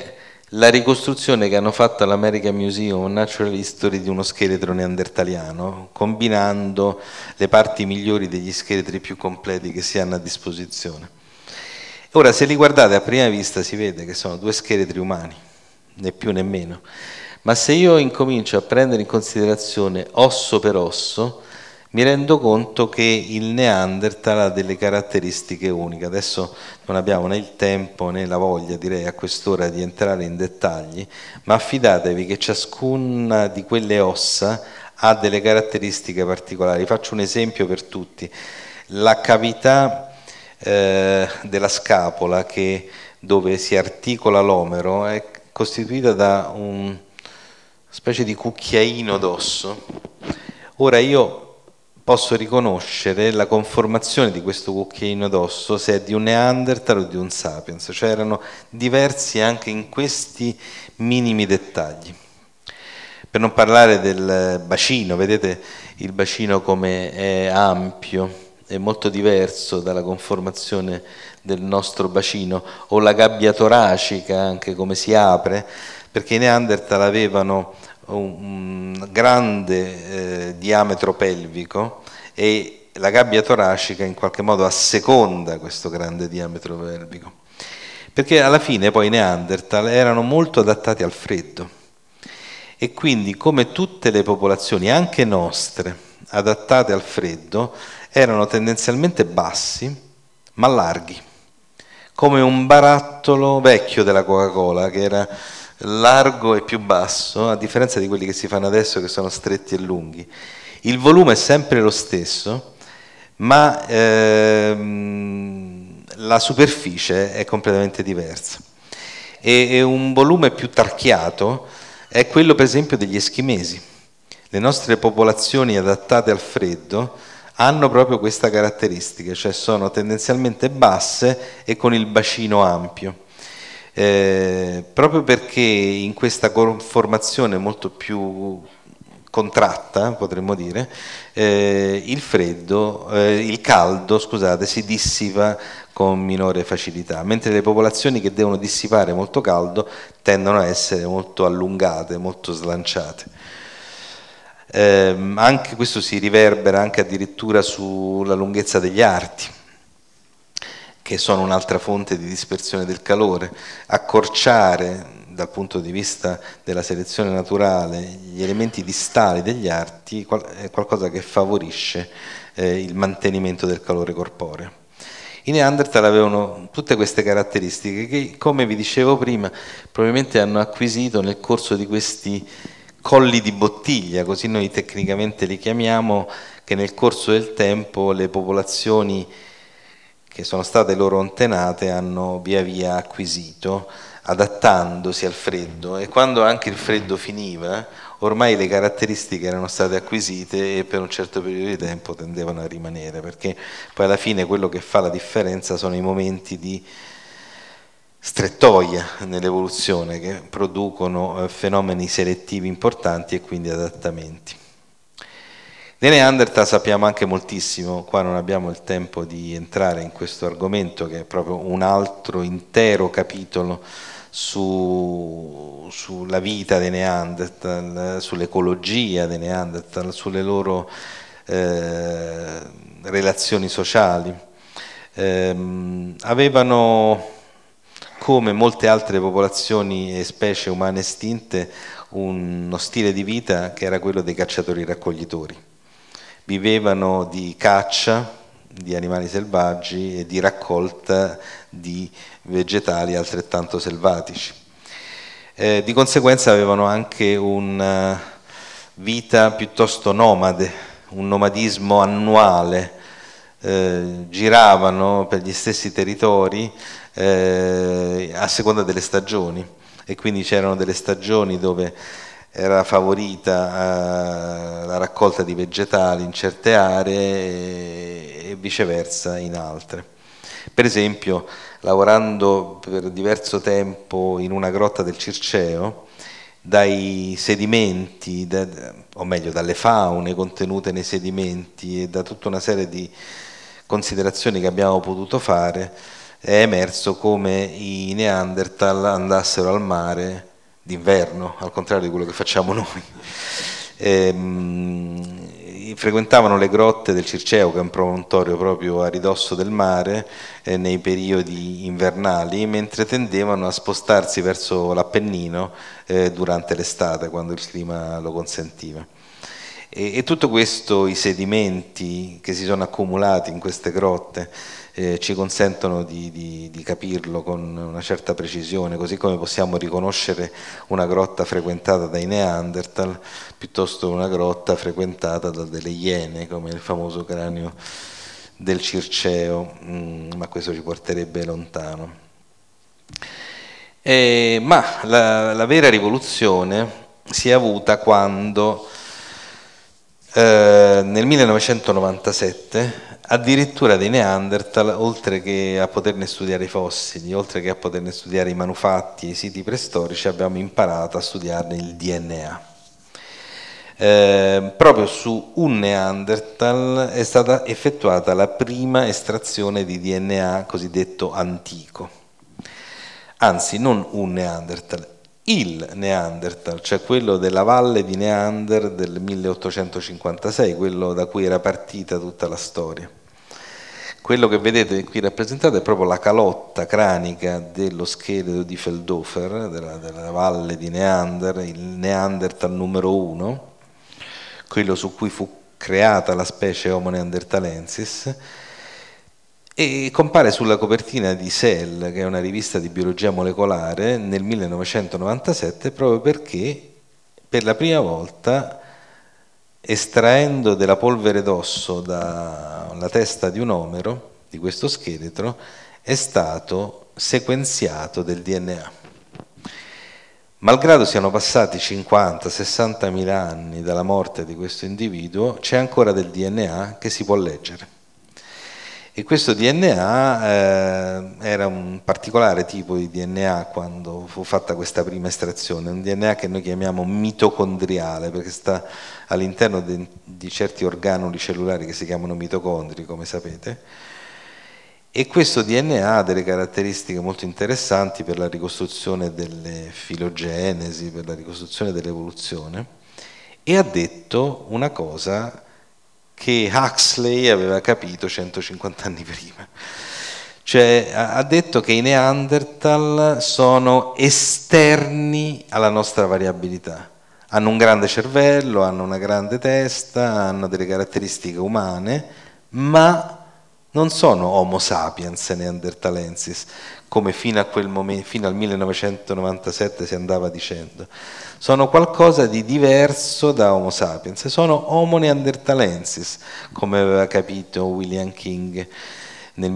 la ricostruzione che hanno fatto all'American Museum of Natural History di uno scheletro neandertaliano, combinando le parti migliori degli scheletri più completi che si hanno a disposizione. Ora, se li guardate a prima vista si vede che sono due scheletri umani, né più né meno, ma se io incomincio a prendere in considerazione osso per osso, mi rendo conto che il Neanderthal ha delle caratteristiche uniche. Adesso non abbiamo né il tempo né la voglia, direi, a quest'ora di entrare in dettagli, ma affidatevi che ciascuna di quelle ossa ha delle caratteristiche particolari. Faccio un esempio per tutti. La cavità della scapola, dove si articola l'omero, è costituita da una specie di cucchiaino d'osso. Ora io posso riconoscere la conformazione di questo cucchiaino d'osso se è di un Neanderthal o di un Sapiens, cioè erano diversi anche in questi minimi dettagli. Per non parlare del bacino, vedete il bacino come è ampio, è molto diverso dalla conformazione del nostro bacino, o la gabbia toracica anche come si apre, perché i Neanderthal avevano un grande diametro pelvico e la gabbia toracica in qualche modo asseconda questo grande diametro pelvico, perché alla fine poi i Neanderthal erano molto adattati al freddo e quindi, come tutte le popolazioni, anche nostre, adattate al freddo, erano tendenzialmente bassi ma larghi, come un barattolo vecchio della Coca-Cola che era largo e più basso, a differenza di quelli che si fanno adesso che sono stretti e lunghi. Il volume è sempre lo stesso, ma la superficie è completamente diversa. E un volume più tarchiato è quello, per esempio, degli eschimesi. Le nostre popolazioni adattate al freddo hanno proprio questa caratteristica, cioè sono tendenzialmente basse e con il bacino ampio. Proprio perché in questa conformazione molto più contratta, potremmo dire, il caldo, scusate, si dissipa con minore facilità, mentre le popolazioni che devono dissipare molto caldo tendono a essere molto allungate, molto slanciate. Anche questo si riverbera anche addirittura sulla lunghezza degli arti, che sono un'altra fonte di dispersione del calore. Accorciare dal punto di vista della selezione naturale gli elementi distali degli arti è qualcosa che favorisce il mantenimento del calore corporeo. I Neanderthal avevano tutte queste caratteristiche che, come vi dicevo prima, probabilmente hanno acquisito nel corso di questi colli di bottiglia, così noi tecnicamente li chiamiamo, che nel corso del tempo le popolazioni che sono state loro antenate hanno via via acquisito, adattandosi al freddo, e quando anche il freddo finiva, ormai le caratteristiche erano state acquisite e per un certo periodo di tempo tendevano a rimanere, perché poi alla fine quello che fa la differenza sono i momenti di strettoia nell'evoluzione che producono fenomeni selettivi importanti e quindi adattamenti. Dei Neanderthal sappiamo anche moltissimo, qua non abbiamo il tempo di entrare in questo argomento che è proprio un altro intero capitolo sulla vita dei Neanderthal, sull'ecologia dei Neanderthal, sulle loro relazioni sociali. Avevano, come molte altre popolazioni e specie umane estinte, uno stile di vita che era quello dei cacciatori-raccoglitori. Vivevano di caccia di animali selvaggi e di raccolta di vegetali altrettanto selvatici. Di conseguenza avevano anche una vita piuttosto nomade, un nomadismo annuale, giravano per gli stessi territori a seconda delle stagioni, e quindi c'erano delle stagioni dove era favorita la raccolta di vegetali in certe aree e viceversa in altre. Per esempio, lavorando per diverso tempo in una grotta del Circeo, dai sedimenti, o meglio dalle faune contenute nei sedimenti e da tutta una serie di considerazioni che abbiamo potuto fare, è emerso come i Neanderthal andassero al mare d'inverno, al contrario di quello che facciamo noi. Frequentavano le grotte del Circeo, che è un promontorio proprio a ridosso del mare, nei periodi invernali, mentre tendevano a spostarsi verso l'Appennino durante l'estate, quando il clima lo consentiva. E tutto questo, i sedimenti che si sono accumulati in queste grotte, ci consentono di capirlo con una certa precisione, così come possiamo riconoscere una grotta frequentata dai Neanderthal piuttosto che una grotta frequentata da delle iene, come il famoso cranio del Circeo, ma questo ci porterebbe lontano. Ma la vera rivoluzione si è avuta quando nel 1997 addirittura dei Neanderthal, oltre che a poterne studiare i fossili, oltre che a poterne studiare i manufatti e i siti preistorici, abbiamo imparato a studiarne il DNA. Proprio su un Neanderthal è stata effettuata la prima estrazione di DNA cosiddetto antico. Anzi, non un Neanderthal, il Neanderthal, cioè quello della valle di Neander del 1856, quello da cui era partita tutta la storia. Quello che vedete qui rappresentato è proprio la calotta cranica dello scheletro di Feldhofer, della valle di Neander, il Neanderthal numero 1, quello su cui fu creata la specie Homo neanderthalensis, e compare sulla copertina di Cell, che è una rivista di biologia molecolare, nel 1997, proprio perché per la prima volta, estraendo della polvere d'osso dalla testa di un omero, di questo scheletro, è stato sequenziato del DNA. Malgrado siano passati 50-60 mila anni dalla morte di questo individuo, c'è ancora del DNA che si può leggere. E questo DNA era un particolare tipo di DNA quando fu fatta questa prima estrazione, un DNA che noi chiamiamo mitocondriale, perché sta all'interno di certi organuli cellulari che si chiamano mitocondri, come sapete, e questo DNA ha delle caratteristiche molto interessanti per la ricostruzione delle filogenesi, per la ricostruzione dell'evoluzione, e ha detto una cosa che Huxley aveva capito 150 anni prima. Cioè ha detto che i Neanderthal sono esterni alla nostra variabilità. Hanno un grande cervello, hanno una grande testa, hanno delle caratteristiche umane, ma non sono Homo sapiens neanderthalensis, come fino a quel momento, fino al 1997 si andava dicendo. Sono qualcosa di diverso da Homo sapiens, sono Homo neanderthalensis, come aveva capito William King nel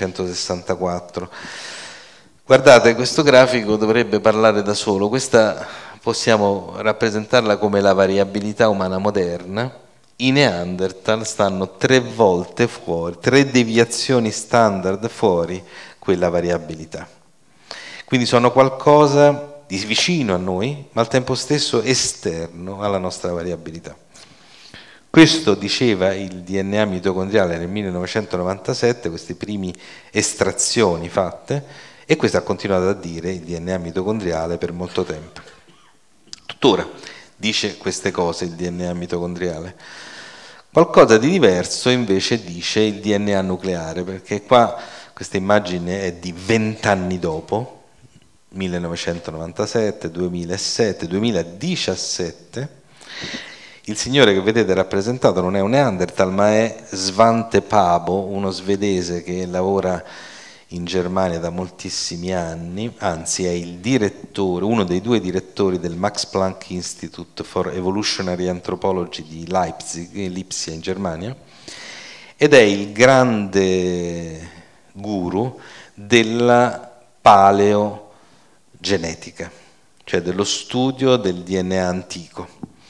1864. Guardate, questo grafico dovrebbe parlare da solo, questa possiamo rappresentarla come la variabilità umana moderna. I Neanderthal stanno 3 volte fuori, 3 deviazioni standard fuori quella variabilità. Quindi sono qualcosa di vicino a noi, ma al tempo stesso esterno alla nostra variabilità. Questo diceva il DNA mitocondriale nel 1997, queste prime estrazioni fatte, e questo ha continuato a dire il DNA mitocondriale per molto tempo. Tuttora dice queste cose il DNA mitocondriale. Qualcosa di diverso invece dice il DNA nucleare, perché qua questa immagine è di 20 anni dopo, 1997, 2007, 2017. Il signore che vedete rappresentato non è un Neanderthal, ma è Svante Pääbo, uno svedese che lavora in Germania da moltissimi anni, anzi è il direttore, uno dei 2 direttori del Max Planck Institute for Evolutionary Anthropology di Leipzig, Lipsia in Germania, ed è il grande guru della paleogenetica, cioè dello studio del DNA antico.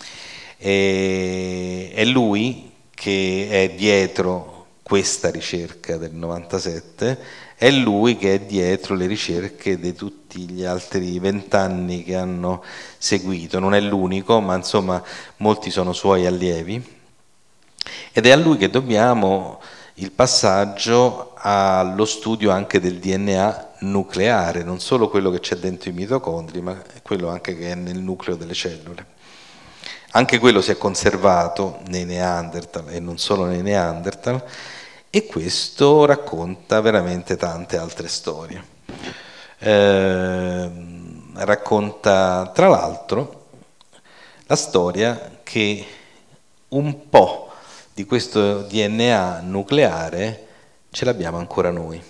E è lui che è dietro questa ricerca del 97, è lui che è dietro le ricerche di tutti gli altri 20 anni che hanno seguito. Non è l'unico, ma insomma molti sono suoi allievi, ed è a lui che dobbiamo il passaggio allo studio anche del DNA nucleare, non solo quello che c'è dentro i mitocondri, ma quello anche che è nel nucleo delle cellule. Anche quello si è conservato nei Neanderthal e non solo nei Neanderthal, e questo racconta veramente tante altre storie. Racconta tra l'altro la storia che un po' di questo DNA nucleare ce l'abbiamo ancora noi.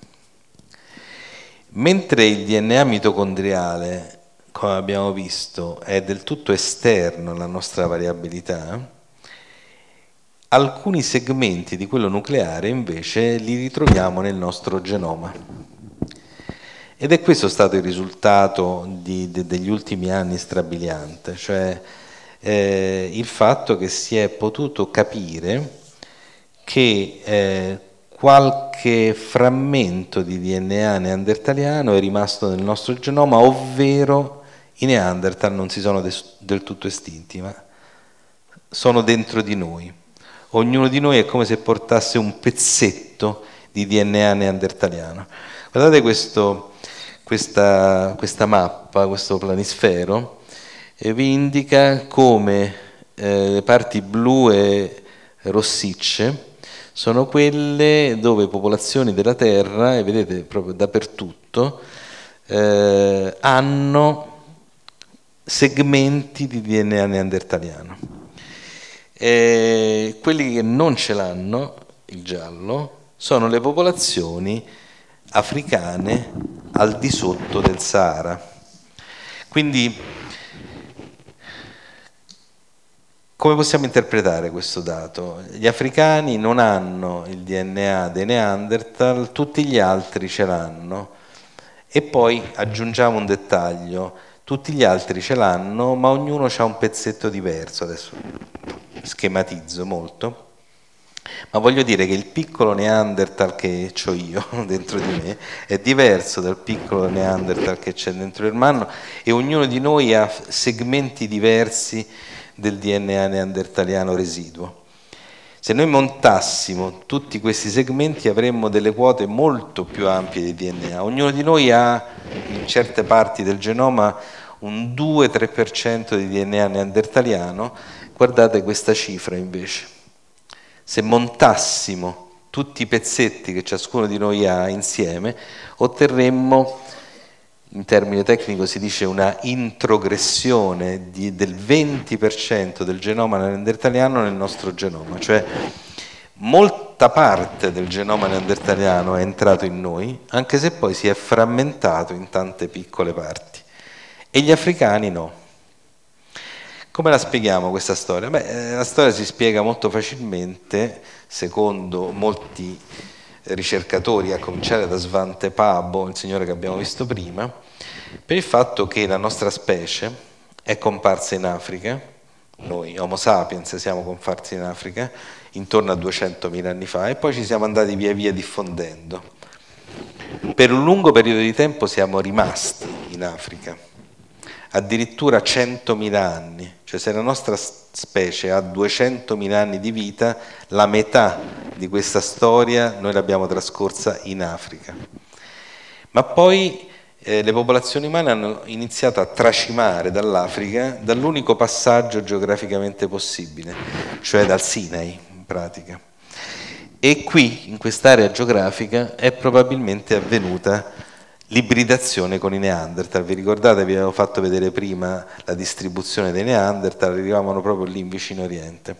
Mentre il DNA mitocondriale, come abbiamo visto, è del tutto esterno alla nostra variabilità, alcuni segmenti di quello nucleare invece li ritroviamo nel nostro genoma. Ed è questo stato il risultato degli ultimi anni strabiliante, cioè il fatto che si è potuto capire che qualche frammento di DNA neandertaliano è rimasto nel nostro genoma, ovvero i Neanderthal non si sono del tutto estinti, ma sono dentro di noi. Ognuno di noi è come se portasse un pezzetto di DNA neandertaliano. Guardate questa mappa, questo planisfero, vi indica come le parti blu e rossicce sono quelle dove popolazioni della Terra, e vedete proprio dappertutto, hanno segmenti di DNA neandertaliano. Quelli che non ce l'hanno, il giallo, sono le popolazioni africane al di sotto del Sahara. Quindi come possiamo interpretare questo dato? Gli africani non hanno il DNA dei Neanderthal, tutti gli altri ce l'hanno. E poi aggiungiamo un dettaglio: tutti gli altri ce l'hanno, ma ognuno ha un pezzetto diverso. Adesso schematizzo molto, ma voglio dire che il piccolo Neanderthal che ho io dentro di me è diverso dal piccolo Neanderthal che c'è dentro il manno, e ognuno di noi ha segmenti diversi del DNA neandertaliano residuo. Se noi montassimo tutti questi segmenti avremmo delle quote molto più ampie di DNA. Ognuno di noi ha in certe parti del genoma un 2-3% di DNA neandertaliano. Guardate questa cifra invece. Se montassimo tutti i pezzetti che ciascuno di noi ha insieme, otterremmo, in termine tecnico si dice, una introgressione del 20% del genoma neandertaliano nel nostro genoma, cioè molta parte del genoma neandertaliano è entrato in noi, anche se poi si è frammentato in tante piccole parti, e gli africani no. Come la spieghiamo questa storia? Beh, la storia si spiega molto facilmente, secondo molti ricercatori, a cominciare da Svante Pabo, il signore che abbiamo visto prima, per il fatto che la nostra specie è comparsa in Africa. Noi Homo sapiens siamo comparsi in Africa intorno a 200.000 anni fa, e poi ci siamo andati via via diffondendo. Per un lungo periodo di tempo siamo rimasti in Africa, addirittura 100.000 anni, cioè se la nostra specie ha 200.000 anni di vita, la metà di questa storia noi l'abbiamo trascorsa in Africa. Ma poi le popolazioni umane hanno iniziato a tracimare dall'Africa dall'unico passaggio geograficamente possibile, cioè dal Sinai in pratica. E qui, in quest'area geografica, è probabilmente avvenuta l'ibridazione con i Neanderthal. Vi ricordate, vi avevo fatto vedere prima la distribuzione dei Neanderthal, arrivavano proprio lì in vicino Oriente.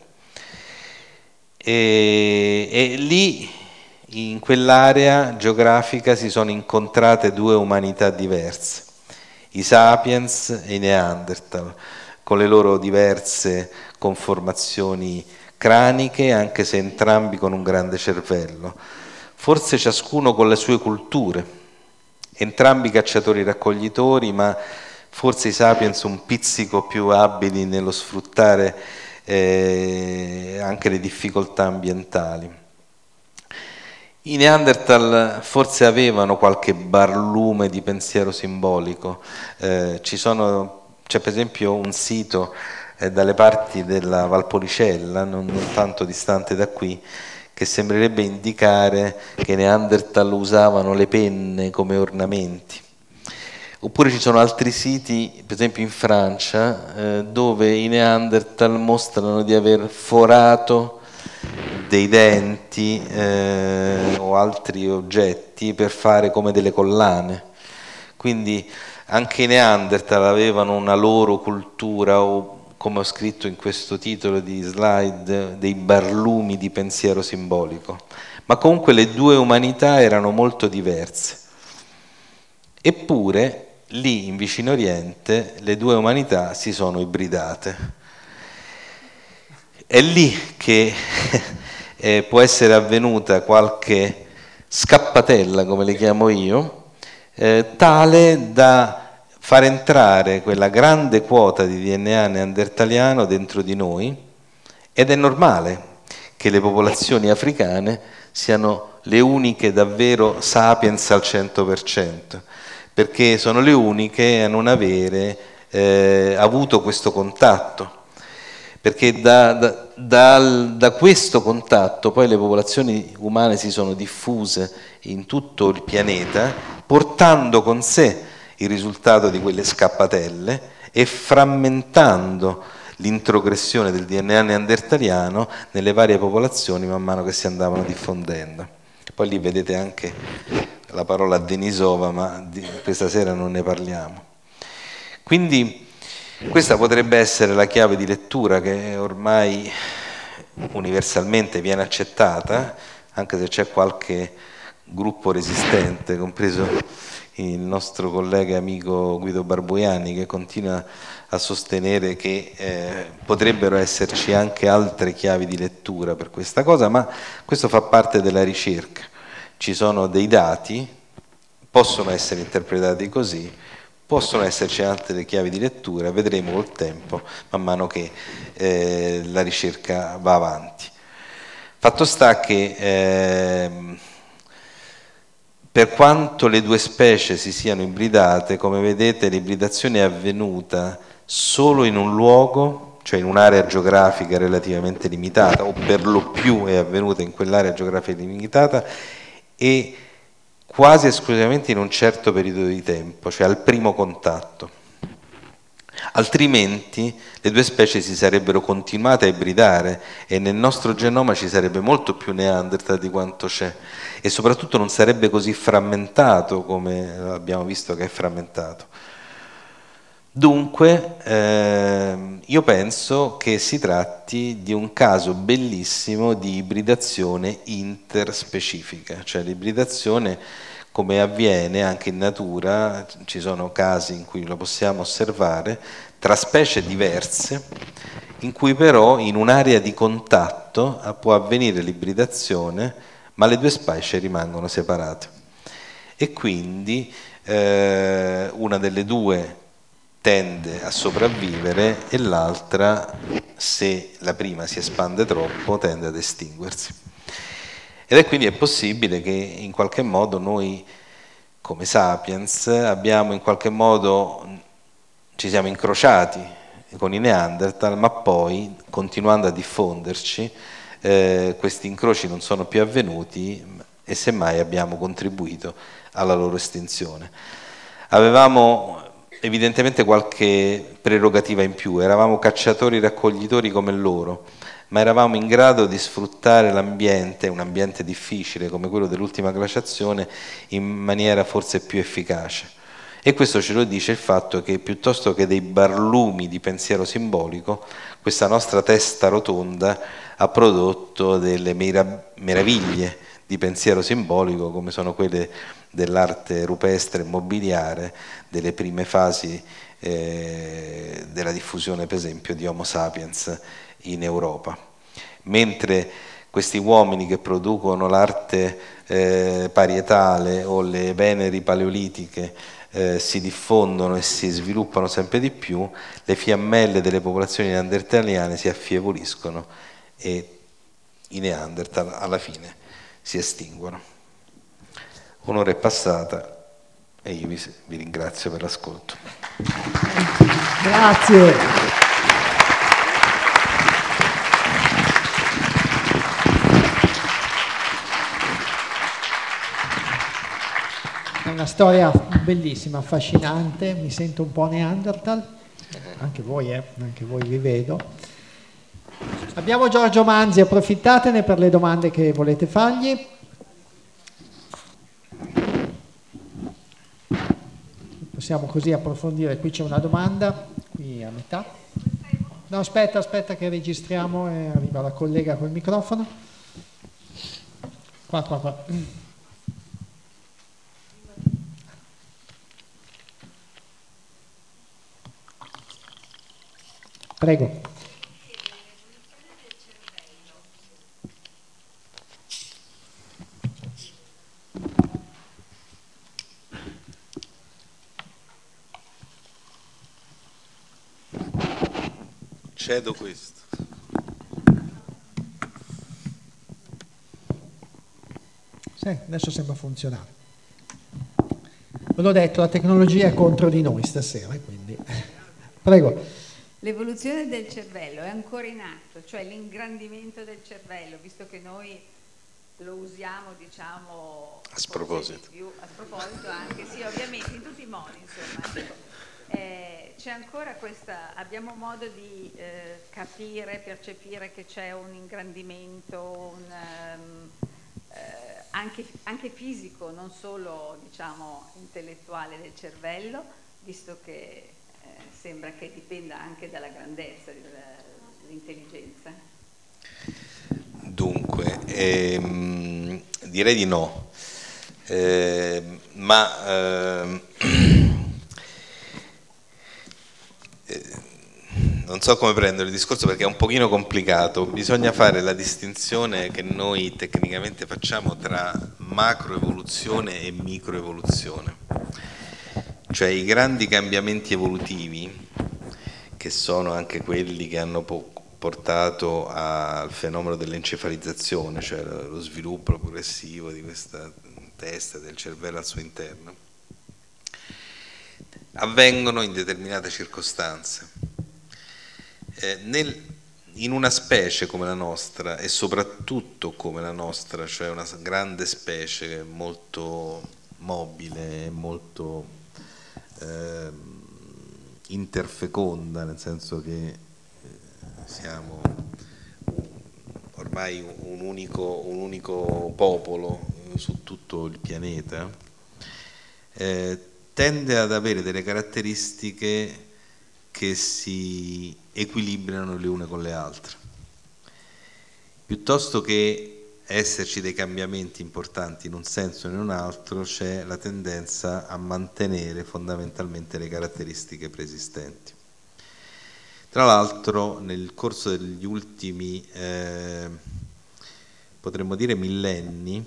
E lì, in quell'area geografica, si sono incontrate due umanità diverse, i Sapiens e i Neanderthal, con le loro diverse conformazioni craniche, anche se entrambi con un grande cervello, forse ciascuno con le sue culture, entrambi cacciatori-raccoglitori, ma forse i Sapiens un pizzico più abili nello sfruttare anche le difficoltà ambientali. I Neanderthal forse avevano qualche barlume di pensiero simbolico. C'è per esempio un sito dalle parti della Valpolicella, non tanto distante da qui, che sembrerebbe indicare che i Neanderthal usavano le penne come ornamenti. Oppure ci sono altri siti, per esempio in Francia, dove i Neanderthal mostrano di aver forato dei denti o altri oggetti per fare come delle collane. Quindi anche i Neanderthal avevano una loro cultura, o come ho scritto in questo titolo di slide, dei barlumi di pensiero simbolico. Ma comunque le due umanità erano molto diverse. Eppure lì in Vicino Oriente le due umanità si sono ibridate. È lì che può essere avvenuta qualche scappatella, come le chiamo io, tale da far entrare quella grande quota di DNA neandertaliano dentro di noi, ed è normale che le popolazioni africane siano le uniche davvero sapiens al 100%, perché sono le uniche a non avere avuto questo contatto, perché da questo contatto poi le popolazioni umane si sono diffuse in tutto il pianeta, portando con sé il risultato di quelle scappatelle e frammentando l'introgressione del DNA neandertaliano nelle varie popolazioni man mano che si andavano diffondendo. Poi lì vedete anche la parola Denisova, ma questa sera non ne parliamo. Quindi questa potrebbe essere la chiave di lettura che ormai universalmente viene accettata, anche se c'è qualche gruppo resistente, compreso il nostro collega e amico Guido Barbuiani, che continua a sostenere che potrebbero esserci anche altre chiavi di lettura per questa cosa, ma questo fa parte della ricerca. Ci sono dei dati, possono essere interpretati così, possono esserci altre chiavi di lettura, vedremo col tempo, man mano che la ricerca va avanti. Fatto sta che per quanto le due specie si siano ibridate, come vedete l'ibridazione è avvenuta solo in un luogo, cioè in un'area geografica relativamente limitata, o per lo più è avvenuta in quell'area geografica limitata, e quasi esclusivamente in un certo periodo di tempo, cioè al primo contatto. Altrimenti le due specie si sarebbero continuate a ibridare e nel nostro genoma ci sarebbe molto più Neanderthal di quanto c'è, e soprattutto non sarebbe così frammentato come abbiamo visto che è frammentato. Dunque io penso che si tratti di un caso bellissimo di ibridazione interspecifica, cioè l'ibridazione come avviene anche in natura, ci sono casi in cui lo possiamo osservare, tra specie diverse, in cui però in un'area di contatto può avvenire l'ibridazione, ma le due specie rimangono separate. E quindi una delle due tende a sopravvivere e l'altra, se la prima si espande troppo, tende ad estinguersi. Ed è quindi possibile che in qualche modo noi come sapiens abbiamo in qualche modo, ci siamo incrociati con i Neanderthal, ma poi continuando a diffonderci questi incroci non sono più avvenuti e semmai abbiamo contribuito alla loro estinzione. Avevamo evidentemente qualche prerogativa in più, eravamo cacciatori raccoglitori come loro, ma eravamo in grado di sfruttare l'ambiente, un ambiente difficile come quello dell'ultima glaciazione, in maniera forse più efficace. E questo ce lo dice il fatto che piuttosto che dei barlumi di pensiero simbolico, questa nostra testa rotonda ha prodotto delle meraviglie di pensiero simbolico, come sono quelle dell'arte rupestre e mobiliare delle prime fasi della diffusione, per esempio, di Homo sapiens in Europa. Mentre questi uomini che producono l'arte parietale o le Veneri paleolitiche si diffondono e si sviluppano sempre di più, le fiammelle delle popolazioni neandertaliane si affievoliscono e i Neanderthal alla fine si estinguono. Un'ora è passata e io vi ringrazio per l'ascolto. Grazie. una storia bellissima, affascinante, mi sento un po' Neanderthal, anche voi vi vedo. Abbiamo Giorgio Manzi, approfittatene per le domande che volete fargli. Possiamo così approfondire, qui c'è una domanda, qui a metà. No, aspetta che registriamo e arriva la collega col microfono. Qua. Prego. Cedo questo. Sì, adesso sembra funzionare. Ve l'ho detto, la tecnologia è contro di noi stasera, quindi. Prego. L'evoluzione del cervello è ancora in atto, cioè l'ingrandimento del cervello, visto che noi lo usiamo, diciamo, a sproposito. A sproposito anche, sì, ovviamente, in tutti i modi, insomma. C'è ancora questa, abbiamo modo di capire, percepire che c'è un ingrandimento, anche fisico, non solo, diciamo, intellettuale del cervello, visto che sembra che dipenda anche dalla grandezza dell'intelligenza. Dunque, direi di no, ma non so come prendere il discorso perché è un pochino complicato. Bisogna fare la distinzione che noi tecnicamente facciamo tra macroevoluzione e microevoluzione, cioè i grandi cambiamenti evolutivi, che sono anche quelli che hanno portato al fenomeno dell'encefalizzazione, cioè lo sviluppo progressivo di questa testa del cervello al suo interno, avvengono in determinate circostanze. In una specie come la nostra, e soprattutto come la nostra, cioè una grande specie molto mobile, molto interfeconda, nel senso che siamo ormai un unico popolo su tutto il pianeta, tende ad avere delle caratteristiche che si equilibrano le une con le altre. Piuttosto che esserci dei cambiamenti importanti in un senso o in un altro, c'è la tendenza a mantenere fondamentalmente le caratteristiche preesistenti. Tra l'altro, nel corso degli ultimi, potremmo dire millenni,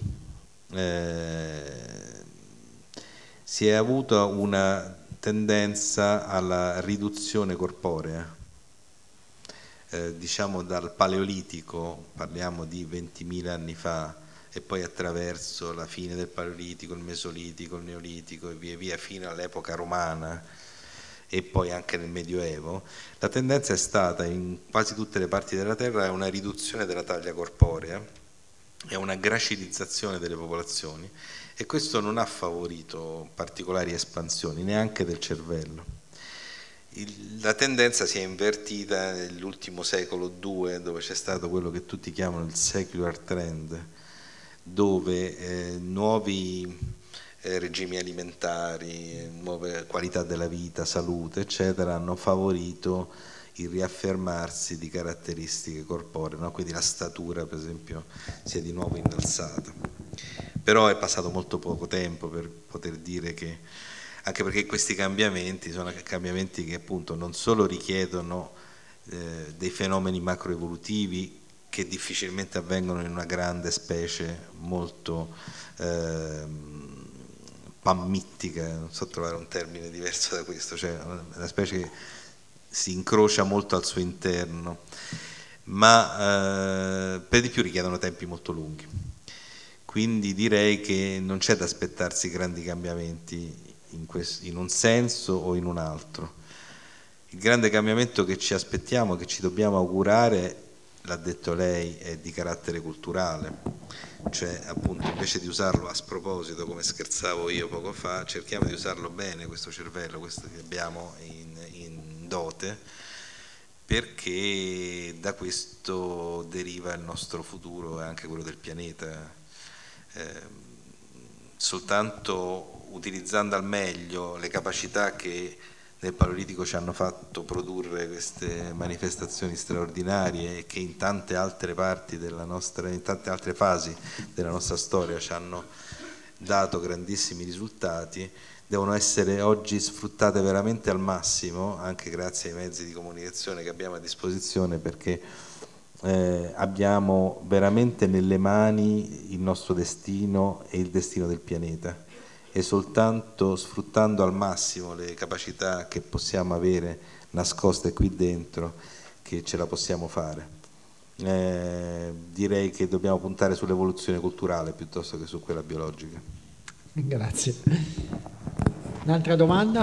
si è avuta una tendenza alla riduzione corporea, diciamo dal Paleolitico, parliamo di 20.000 anni fa, e poi attraverso la fine del Paleolitico, il Mesolitico, il Neolitico e via via fino all'epoca romana e poi anche nel Medioevo, la tendenza è stata in quasi tutte le parti della Terra una riduzione della taglia corporea e una gracilizzazione delle popolazioni, e questo non ha favorito particolari espansioni neanche del cervello. La tendenza si è invertita nell'ultimo secolo 2, dove c'è stato quello che tutti chiamano il secular trend, dove nuovi regimi alimentari, nuove qualità della vita, salute, eccetera, hanno favorito il riaffermarsi di caratteristiche corporee, no? Quindi la statura, per esempio, si è di nuovo innalzata. Però è passato molto poco tempo per poter dire che, anche perché questi cambiamenti sono cambiamenti che appunto non solo richiedono dei fenomeni macroevolutivi che difficilmente avvengono in una grande specie molto pammittica, non so trovare un termine diverso da questo, cioè una specie che si incrocia molto al suo interno, ma per di più richiedono tempi molto lunghi. Quindi direi che non c'è da aspettarsi grandi cambiamenti in un senso o in un altro. Il grande cambiamento che ci aspettiamo, che ci dobbiamo augurare, l'ha detto lei, è di carattere culturale, cioè appunto invece di usarlo a sproposito come scherzavo io poco fa, cerchiamo di usarlo bene questo cervello, questo che abbiamo in dote, perché da questo deriva il nostro futuro e anche quello del pianeta. Soltanto utilizzando al meglio le capacità che nel Paleolitico ci hanno fatto produrre queste manifestazioni straordinarie e che in tante altre parti della nostra, in tante altre fasi della nostra storia ci hanno dato grandissimi risultati, devono essere oggi sfruttate veramente al massimo, anche grazie ai mezzi di comunicazione che abbiamo a disposizione, perché abbiamo veramente nelle mani il nostro destino e il destino del pianeta, e soltanto sfruttando al massimo le capacità che possiamo avere nascoste qui dentro che ce la possiamo fare. Direi che dobbiamo puntare sull'evoluzione culturale piuttosto che su quella biologica. Grazie. Un'altra domanda?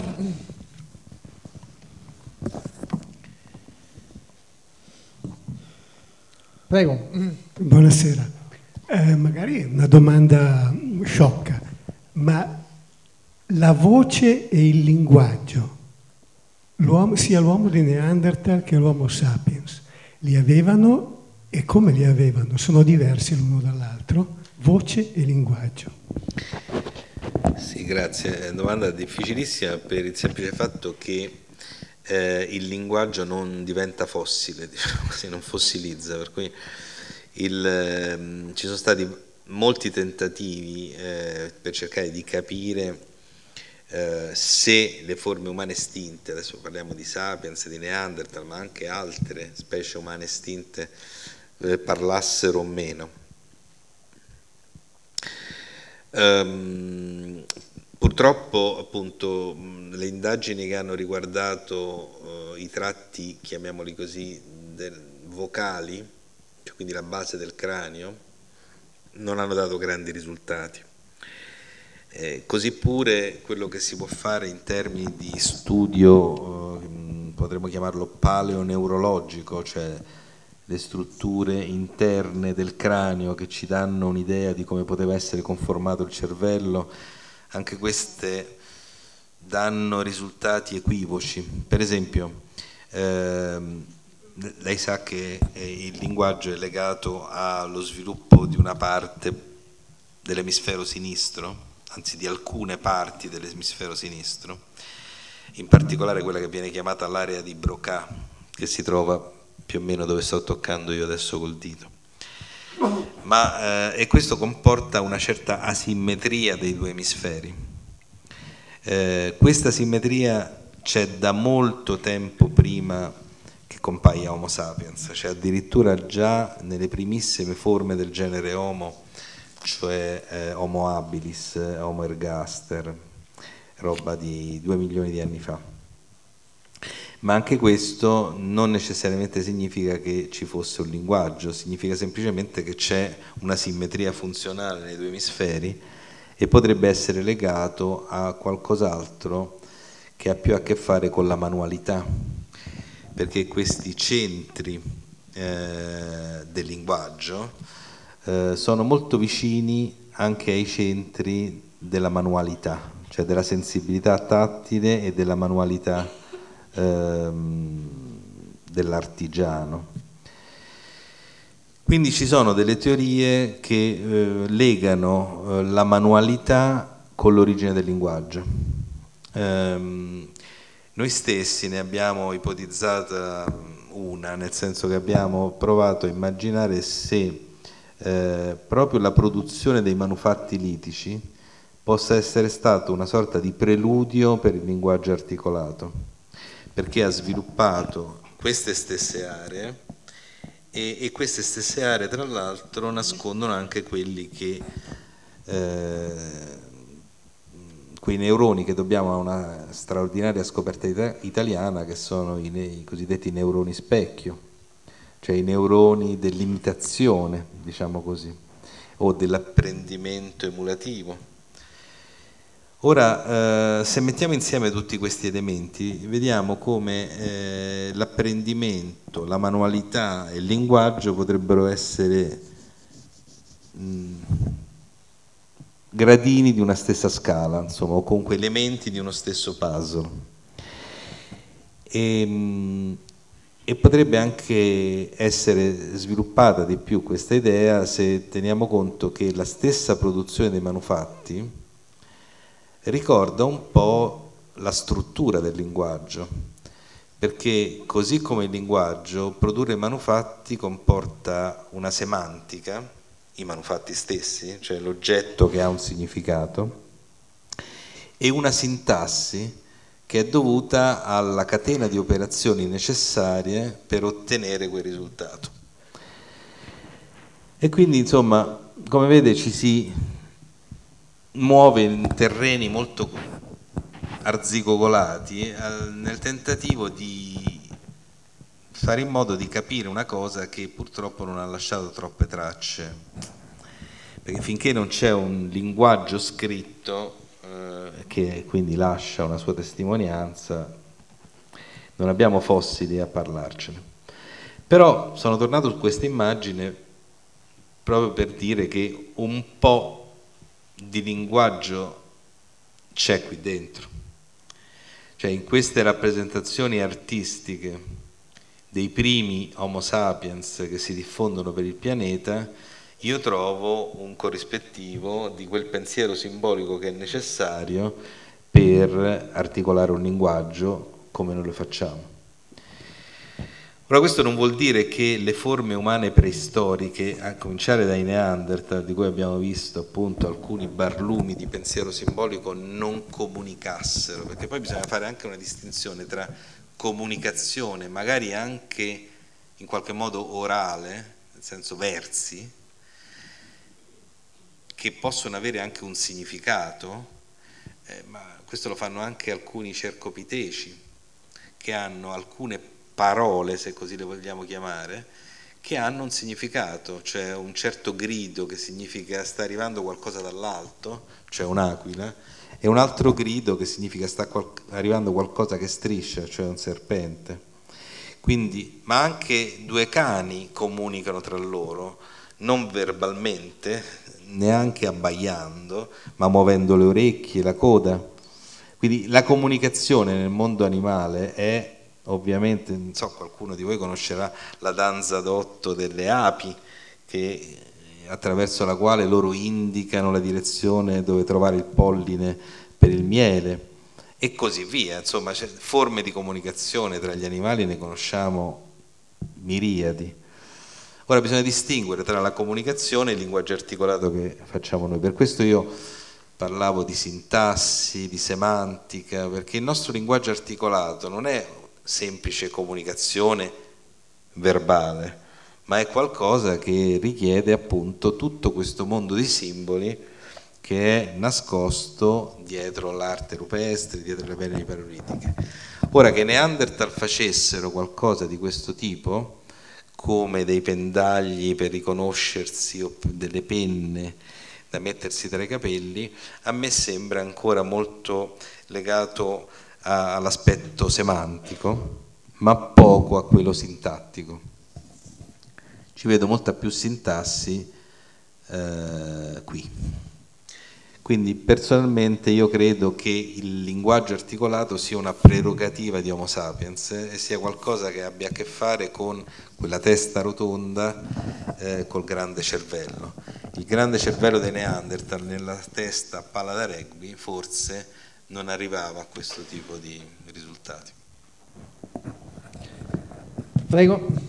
Prego. Buonasera. Magari una domanda sciocca, ma la voce e il linguaggio, sia l'uomo di Neanderthal che l'uomo sapiens, li avevano e come li avevano? Sono diversi l'uno dall'altro? Voce e linguaggio. Sì, grazie. È una domanda difficilissima per il semplice fatto che il linguaggio non diventa fossile, diciamo così, non fossilizza, per cui ci sono stati molti tentativi per cercare di capire se le forme umane estinte, adesso parliamo di Sapiens, di Neanderthal, ma anche altre specie umane estinte, parlassero o meno. Purtroppo appunto le indagini che hanno riguardato i tratti, chiamiamoli così, vocali, cioè quindi la base del cranio, non hanno dato grandi risultati. Così pure quello che si può fare in termini di studio, potremmo chiamarlo paleoneurologico, cioè le strutture interne del cranio che ci danno un'idea di come poteva essere conformato il cervello, anche queste danno risultati equivoci. Per esempio, lei sa che il linguaggio è legato allo sviluppo di una parte dell'emisfero sinistro, anzi di alcune parti dell'emisfero sinistro, in particolare quella che viene chiamata l'area di Broca, che si trova più o meno dove sto toccando io adesso col dito. E questo comporta una certa asimmetria dei due emisferi. Questa asimmetria c'è da molto tempo prima che compaia Homo sapiens, cioè addirittura già nelle primissime forme del genere Homo, cioè Homo habilis, Homo ergaster, roba di 2 milioni di anni fa. Ma anche questo non necessariamente significa che ci fosse un linguaggio, significa semplicemente che c'è una simmetria funzionale nei due emisferi e potrebbe essere legato a qualcos'altro che ha più a che fare con la manualità, perché questi centri del linguaggio sono molto vicini anche ai centri della manualità, cioè della sensibilità tattile e della manualità dell'artigiano. Quindi ci sono delle teorie che legano la manualità con l'origine del linguaggio. Noi stessi ne abbiamo ipotizzata una, nel senso che abbiamo provato a immaginare se proprio la produzione dei manufatti litici possa essere stato una sorta di preludio per il linguaggio articolato, perché ha sviluppato queste stesse aree e queste stesse aree tra l'altro nascondono anche quelli che quei neuroni che dobbiamo a una straordinaria scoperta italiana, che sono i cosiddetti neuroni specchio, cioè i neuroni dell'imitazione, diciamo così, o dell'apprendimento emulativo. Ora, se mettiamo insieme tutti questi elementi, vediamo come l'apprendimento, la manualità e il linguaggio potrebbero essere gradini di una stessa scala, insomma, o comunque elementi di uno stesso puzzle. E potrebbe anche essere sviluppata di più questa idea se teniamo conto che la stessa produzione dei manufatti ricorda un po' la struttura del linguaggio, perché così come il linguaggio, produrre manufatti comporta una semantica, i manufatti stessi, cioè l'oggetto che ha un significato, e una sintassi che è dovuta alla catena di operazioni necessarie per ottenere quel risultato. E quindi, insomma, come vede, ci si muove in terreni molto arzigogolati nel tentativo di fare in modo di capire una cosa che purtroppo non ha lasciato troppe tracce, perché finché non c'è un linguaggio scritto che quindi lascia una sua testimonianza, non abbiamo fossili a parlarcene. Però sono tornato su questa immagine proprio per dire che un po' di linguaggio c'è qui dentro, cioè in queste rappresentazioni artistiche dei primi Homo sapiens che si diffondono per il pianeta, io trovo un corrispettivo di quel pensiero simbolico che è necessario per articolare un linguaggio come noi lo facciamo. Ora, questo non vuol dire che le forme umane preistoriche, a cominciare dai Neanderthal, di cui abbiamo visto appunto alcuni barlumi di pensiero simbolico, non comunicassero, perché poi bisogna fare anche una distinzione tra comunicazione, magari anche in qualche modo orale, nel senso versi, che possono avere anche un significato, ma questo lo fanno anche alcuni cercopiteci, che hanno alcune parole, se così le vogliamo chiamare, che hanno un significato, cioè un certo grido che significa sta arrivando qualcosa dall'alto, cioè un'aquila, e un altro grido che significa sta arrivando qualcosa che striscia, cioè un serpente. Quindi, ma anche due cani comunicano tra loro, non verbalmente, neanche abbaiando, ma muovendo le orecchie, la coda. Quindi la comunicazione nel mondo animale è, ovviamente, non so, qualcuno di voi conoscerà la danza d'otto delle api, attraverso la quale loro indicano la direzione dove trovare il polline per il miele e così via. Insomma, forme di comunicazione tra gli animali ne conosciamo miriadi. Ora bisogna distinguere tra la comunicazione e il linguaggio articolato che facciamo noi. Per questo io parlavo di sintassi, di semantica, perché il nostro linguaggio articolato non è semplice comunicazione verbale, ma è qualcosa che richiede appunto tutto questo mondo di simboli che è nascosto dietro l'arte rupestre, dietro le pene paleolitiche. Ora, che i Neanderthal facessero qualcosa di questo tipo, come dei pendagli per riconoscersi o delle penne da mettersi tra i capelli, a me sembra ancora molto legato all'aspetto semantico, ma poco a quello sintattico. Ci vedo molta più sintassi qui. Quindi personalmente io credo che il linguaggio articolato sia una prerogativa di Homo sapiens e sia qualcosa che abbia a che fare con quella testa rotonda col grande cervello. Il grande cervello dei Neanderthal nella testa a palla da rugby forse non arrivava a questo tipo di risultati. Prego.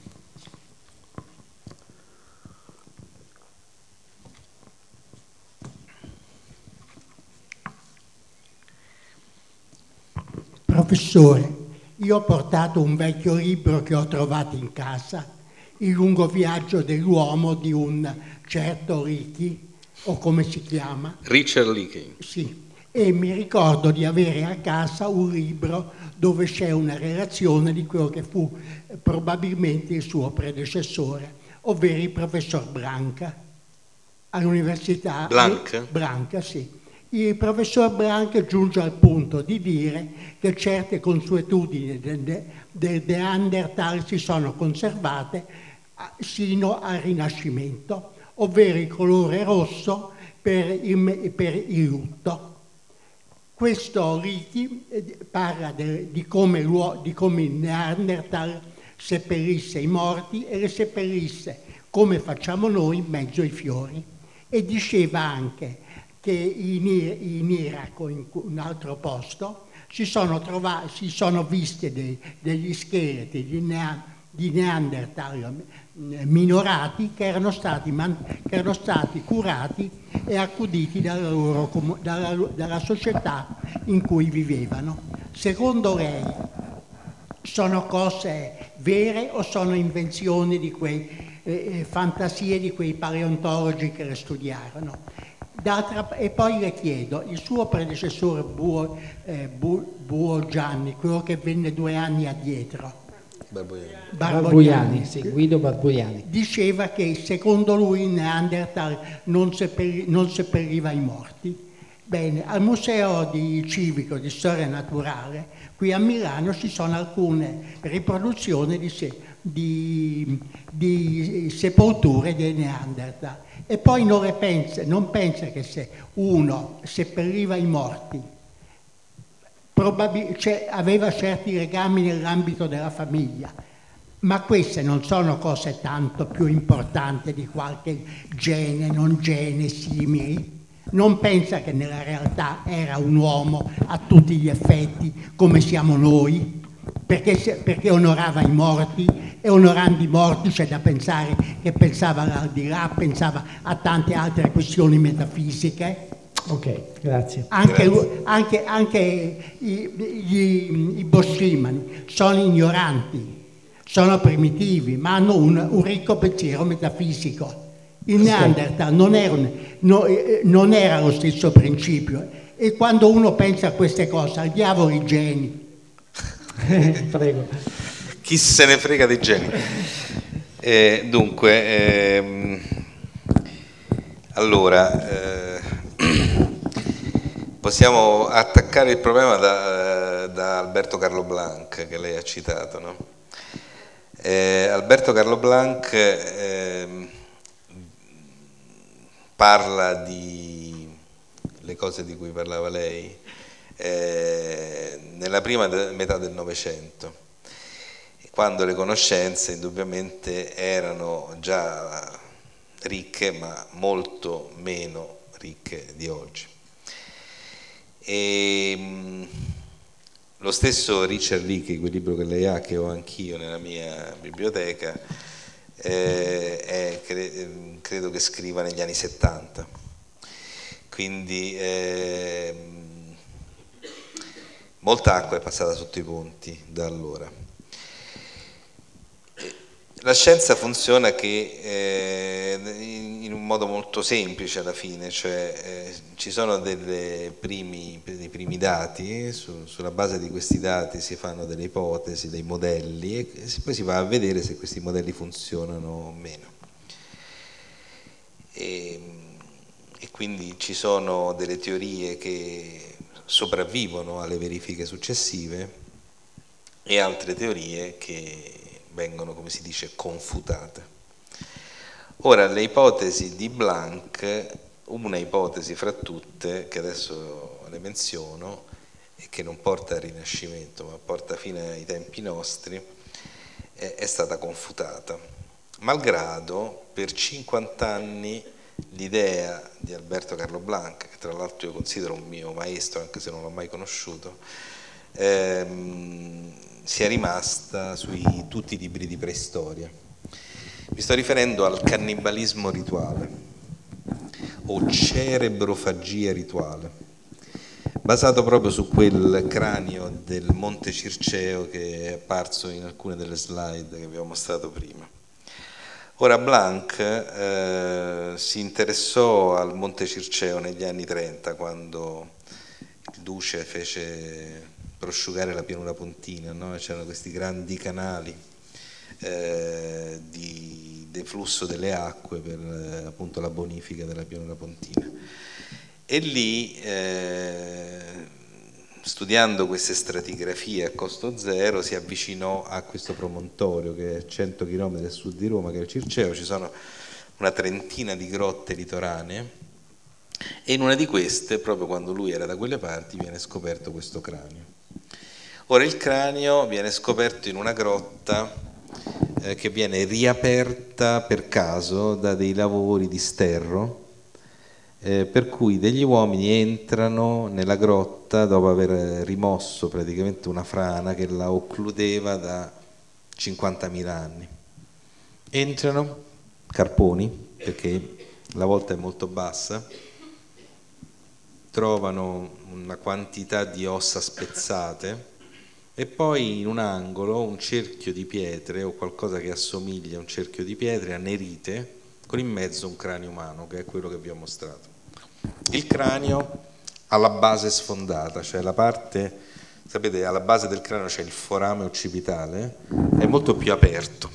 Professore, io ho portato un vecchio libro che ho trovato in casa, Il lungo viaggio dell'uomo di un certo Leakey, o come si chiama? Richard Leakey. Sì, e mi ricordo di avere a casa un libro dove c'è una relazione di quello che fu probabilmente il suo predecessore, ovvero il professor Branca, all'università... Blanca? Branca, sì. Il professor Blanc giunge al punto di dire che certe consuetudini del Neanderthal si sono conservate sino al Rinascimento, ovvero il colore rosso per il lutto. Questo Ricci parla di come il Neanderthal seppellisse i morti e li seppellisse come facciamo noi in mezzo ai fiori. E diceva anche che in Iraq o in un altro posto si sono visti degli scheletri di Neanderthal minorati che erano stati curati e accuditi dalla società in cui vivevano. Secondo lei sono cose vere o sono invenzioni di fantasie di quei paleontologi che le studiarono? E poi le chiedo, il suo predecessore Buo Gianni, quello che venne 2 anni addietro, Barbuiani, sì, Guido Barbuiani, diceva che secondo lui il Neanderthal non seppelliva i morti. Bene, al Museo Civico di Storia Naturale qui a Milano ci sono alcune riproduzioni di sepolture dei Neanderthal. E poi non pensa che se uno seppelliva i morti aveva certi legami nell'ambito della famiglia, ma queste non sono cose tanto più importanti di qualche gene, non gene, simili. Non pensa che nella realtà era un uomo a tutti gli effetti come siamo noi, perché onorava i morti, e onorando i morti c'è da pensare che pensava all'aldilà, pensava a tante altre questioni metafisiche. Ok, grazie. Anche i boscimani sono ignoranti, sono primitivi, ma hanno un ricco pensiero metafisico. Il Neanderthal non era lo stesso principio, e quando uno pensa a queste cose, al diavolo i geni. Prego. Chi se ne frega dei geni? Allora, possiamo attaccare il problema da Alberto Carlo Blanc, che lei ha citato, no? Alberto Carlo Blanc parla di le cose di cui parlava lei nella prima metà del Novecento, quando le conoscenze indubbiamente erano già ricche, ma molto meno ricche di oggi. E lo stesso Richard Leakey, quel libro che lei ha, che ho anch'io nella mia biblioteca, credo che scriva negli anni 70, quindi molta acqua è passata sotto i ponti da allora. La scienza funziona in un modo molto semplice alla fine, cioè ci sono dei primi dati, sulla base di questi dati si fanno delle ipotesi, dei modelli, e poi si va a vedere se questi modelli funzionano o meno. E quindi ci sono delle teorie che sopravvivono alle verifiche successive e altre teorie che vengono, come si dice, confutate. Ora, le ipotesi di Blanc, una ipotesi fra tutte, che adesso le menziono, e che non porta al Rinascimento, ma porta fino ai tempi nostri, è stata confutata. Malgrado, per 50 anni, l'idea di Alberto Carlo Blanc, che tra l'altro io considero un mio maestro, anche se non l'ho mai conosciuto, sia rimasta sui tutti i libri di preistoria. Mi sto riferendo al cannibalismo rituale o cerebrofagia rituale, basato proprio su quel cranio del Monte Circeo che è apparso in alcune delle slide che vi ho mostrato prima. Ora, Blanc si interessò al Monte Circeo negli anni 30, quando il duce fece prosciugare la pianura pontina, no? C'erano questi grandi canali di deflusso delle acque per appunto la bonifica della pianura pontina, E lì, studiando queste stratigrafie a costo zero, si avvicinò a questo promontorio che è a 100 km a sud di Roma, che è il Circeo. Ci sono una trentina di grotte litoranee, e in una di queste, proprio quando lui era da quelle parti, viene scoperto questo cranio. Ora il cranio viene scoperto in una grotta che viene riaperta per caso da dei lavori di sterro, per cui degli uomini entrano nella grotta dopo aver rimosso praticamente una frana che la occludeva da 50.000 anni. Entrano, carponi, perché la volta è molto bassa, trovano una quantità di ossa spezzate e poi in un angolo un cerchio di pietre o qualcosa che assomiglia a un cerchio di pietre annerite, con in mezzo un cranio umano, che è quello che vi ho mostrato. Il cranio ha la base sfondata, cioè la parte, sapete, alla base del cranio c'è il forame occipitale, è molto più aperto.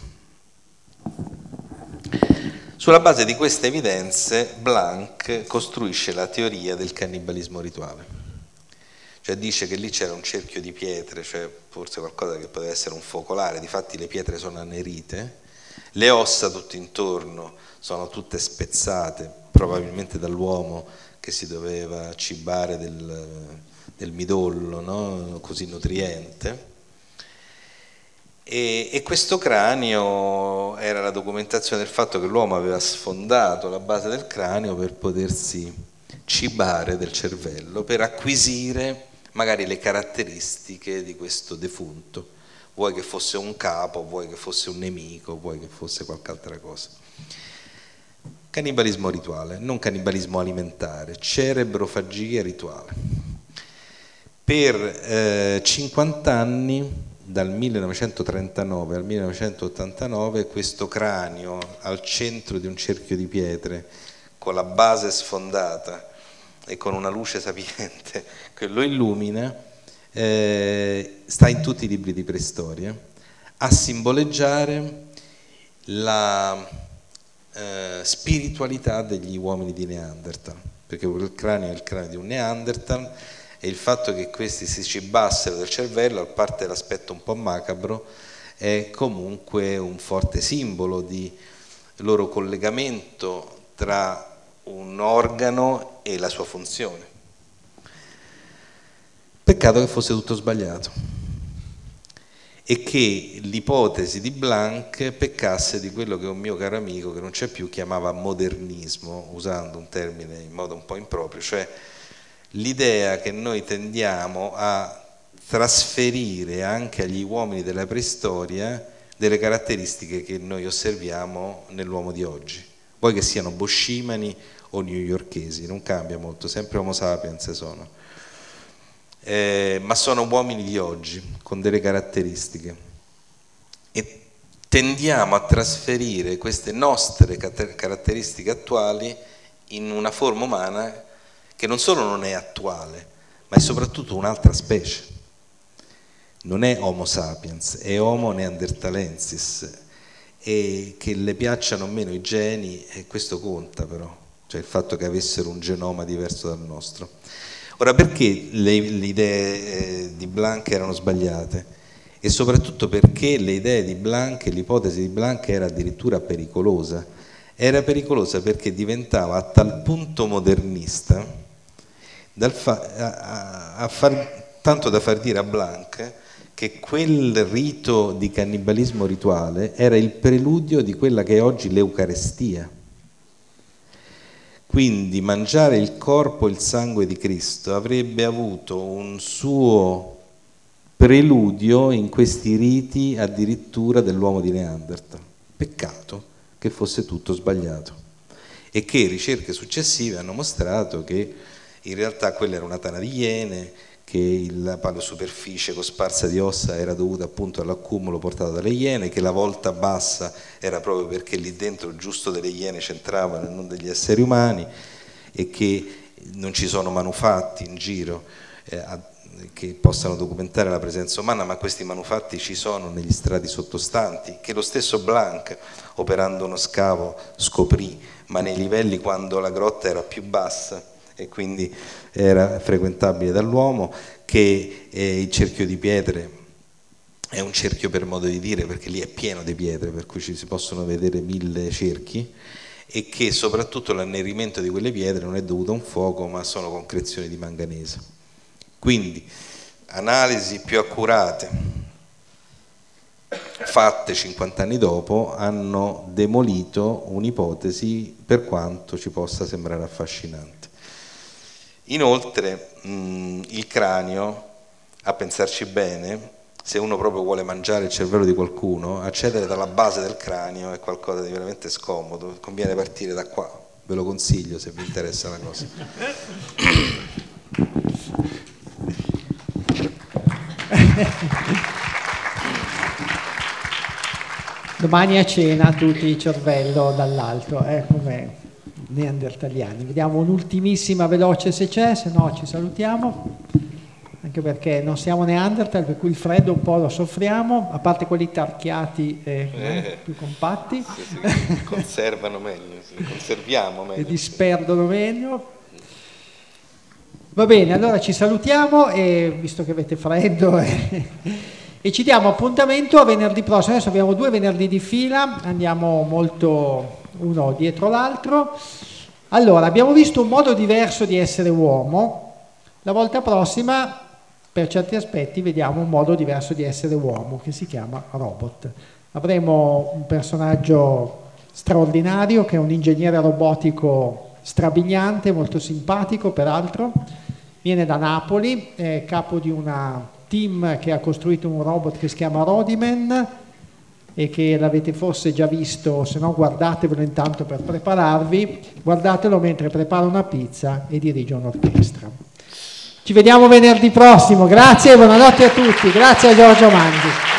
Sulla base di queste evidenze Blanc costruisce la teoria del cannibalismo rituale, cioè dice che lì c'era un cerchio di pietre, cioè forse qualcosa che poteva essere un focolare, difatti le pietre sono annerite, le ossa tutto intorno sono tutte spezzate, probabilmente dall'uomo che si doveva cibare del midollo, no? Così nutriente. E questo cranio era la documentazione del fatto che l'uomo aveva sfondato la base del cranio per potersi cibare del cervello, per acquisire magari le caratteristiche di questo defunto, vuoi che fosse un capo, vuoi che fosse un nemico, vuoi che fosse qualche altra cosa. Cannibalismo rituale, non cannibalismo alimentare, cerebrofagia rituale. Per 50 anni, dal 1939 al 1989, questo cranio al centro di un cerchio di pietre, con la base sfondata e con una luce sapiente che lo illumina, sta in tutti i libri di preistoria, a simboleggiare la spiritualità degli uomini di Neanderthal, perché quel cranio è il cranio di un Neanderthal, e il fatto che questi si cibassero del cervello, a parte l'aspetto un po' macabro, è comunque un forte simbolo di loro collegamento tra un organo e la sua funzione. Peccato che fosse tutto sbagliato e che l'ipotesi di Blanc peccasse di quello che un mio caro amico, che non c'è più, chiamava modernismo, usando un termine in modo un po' improprio, cioè l'idea che noi tendiamo a trasferire anche agli uomini della preistoria delle caratteristiche che noi osserviamo nell'uomo di oggi, vuoi che siano boscimani o newyorkesi, non cambia molto, sempre Homo sapiens sono, ma sono uomini di oggi con delle caratteristiche, e tendiamo a trasferire queste nostre caratteristiche attuali in una forma umana che non solo non è attuale, ma è soprattutto un'altra specie. Non è Homo sapiens, è Homo neanderthalensis, e che le piacciono o meno i geni, e questo conta però, cioè il fatto che avessero un genoma diverso dal nostro. Ora, perché le idee di Blanc erano sbagliate? E soprattutto perché le idee di Blanc e l'ipotesi di Blanc era addirittura pericolosa. Era pericolosa perché diventava a tal punto modernista, tanto da far dire a Blanc che quel rito di cannibalismo rituale era il preludio di quella che è oggi l'Eucarestia. Quindi mangiare il corpo e il sangue di Cristo avrebbe avuto un suo preludio in questi riti addirittura dell'uomo di Neanderthal. Peccato che fosse tutto sbagliato e che ricerche successive hanno mostrato che in realtà quella era una tana di iene, che la paleosuperficie cosparsa di ossa era dovuta appunto all'accumulo portato dalle iene, che la volta bassa era proprio perché lì dentro il giusto delle iene c'entravano e non degli esseri umani, e che non ci sono manufatti in giro che possano documentare la presenza umana, ma questi manufatti ci sono negli strati sottostanti, che lo stesso Blanc, operando uno scavo, scoprì, ma nei livelli quando la grotta era più bassa e quindi era frequentabile dall'uomo, che il cerchio di pietre è un cerchio per modo di dire, perché lì è pieno di pietre, per cui ci si possono vedere 1000 cerchi, e che soprattutto l'annerimento di quelle pietre non è dovuto a un fuoco, ma sono concrezioni di manganese. Quindi analisi più accurate fatte 50 anni dopo hanno demolito un'ipotesi, per quanto ci possa sembrare affascinante. Inoltre il cranio, a pensarci bene, se uno proprio vuole mangiare il cervello di qualcuno, accedere dalla base del cranio è qualcosa di veramente scomodo, conviene partire da qua, ve lo consiglio se vi interessa la cosa. Domani a cena tutti il cervello dall'alto, come neandertaliani. Vediamo un'ultimissima veloce se c'è, se no ci salutiamo. Anche perché non siamo Neanderthal, per cui il freddo un po' lo soffriamo, a parte quelli tarchiati più compatti. Si conservano meglio, si conserviamo meglio. E disperdono meglio. Va bene, allora ci salutiamo, e visto che avete freddo, e ci diamo appuntamento a venerdì prossimo. Adesso abbiamo 2 venerdì di fila, andiamo molto uno dietro l'altro. Allora, abbiamo visto un modo diverso di essere uomo. La volta prossima, per certi aspetti, vediamo un modo diverso di essere uomo, che si chiama robot. Avremo un personaggio straordinario, che è un ingegnere robotico strabiliante, molto simpatico peraltro, viene da Napoli, è capo di una team che ha costruito un robot che si chiama Rodiman, e che l'avete forse già visto, se no guardatevelo intanto per prepararvi, guardatelo mentre prepara una pizza e dirige un'orchestra. Ci vediamo venerdì prossimo, grazie e buonanotte a tutti, grazie a Giorgio Mangi.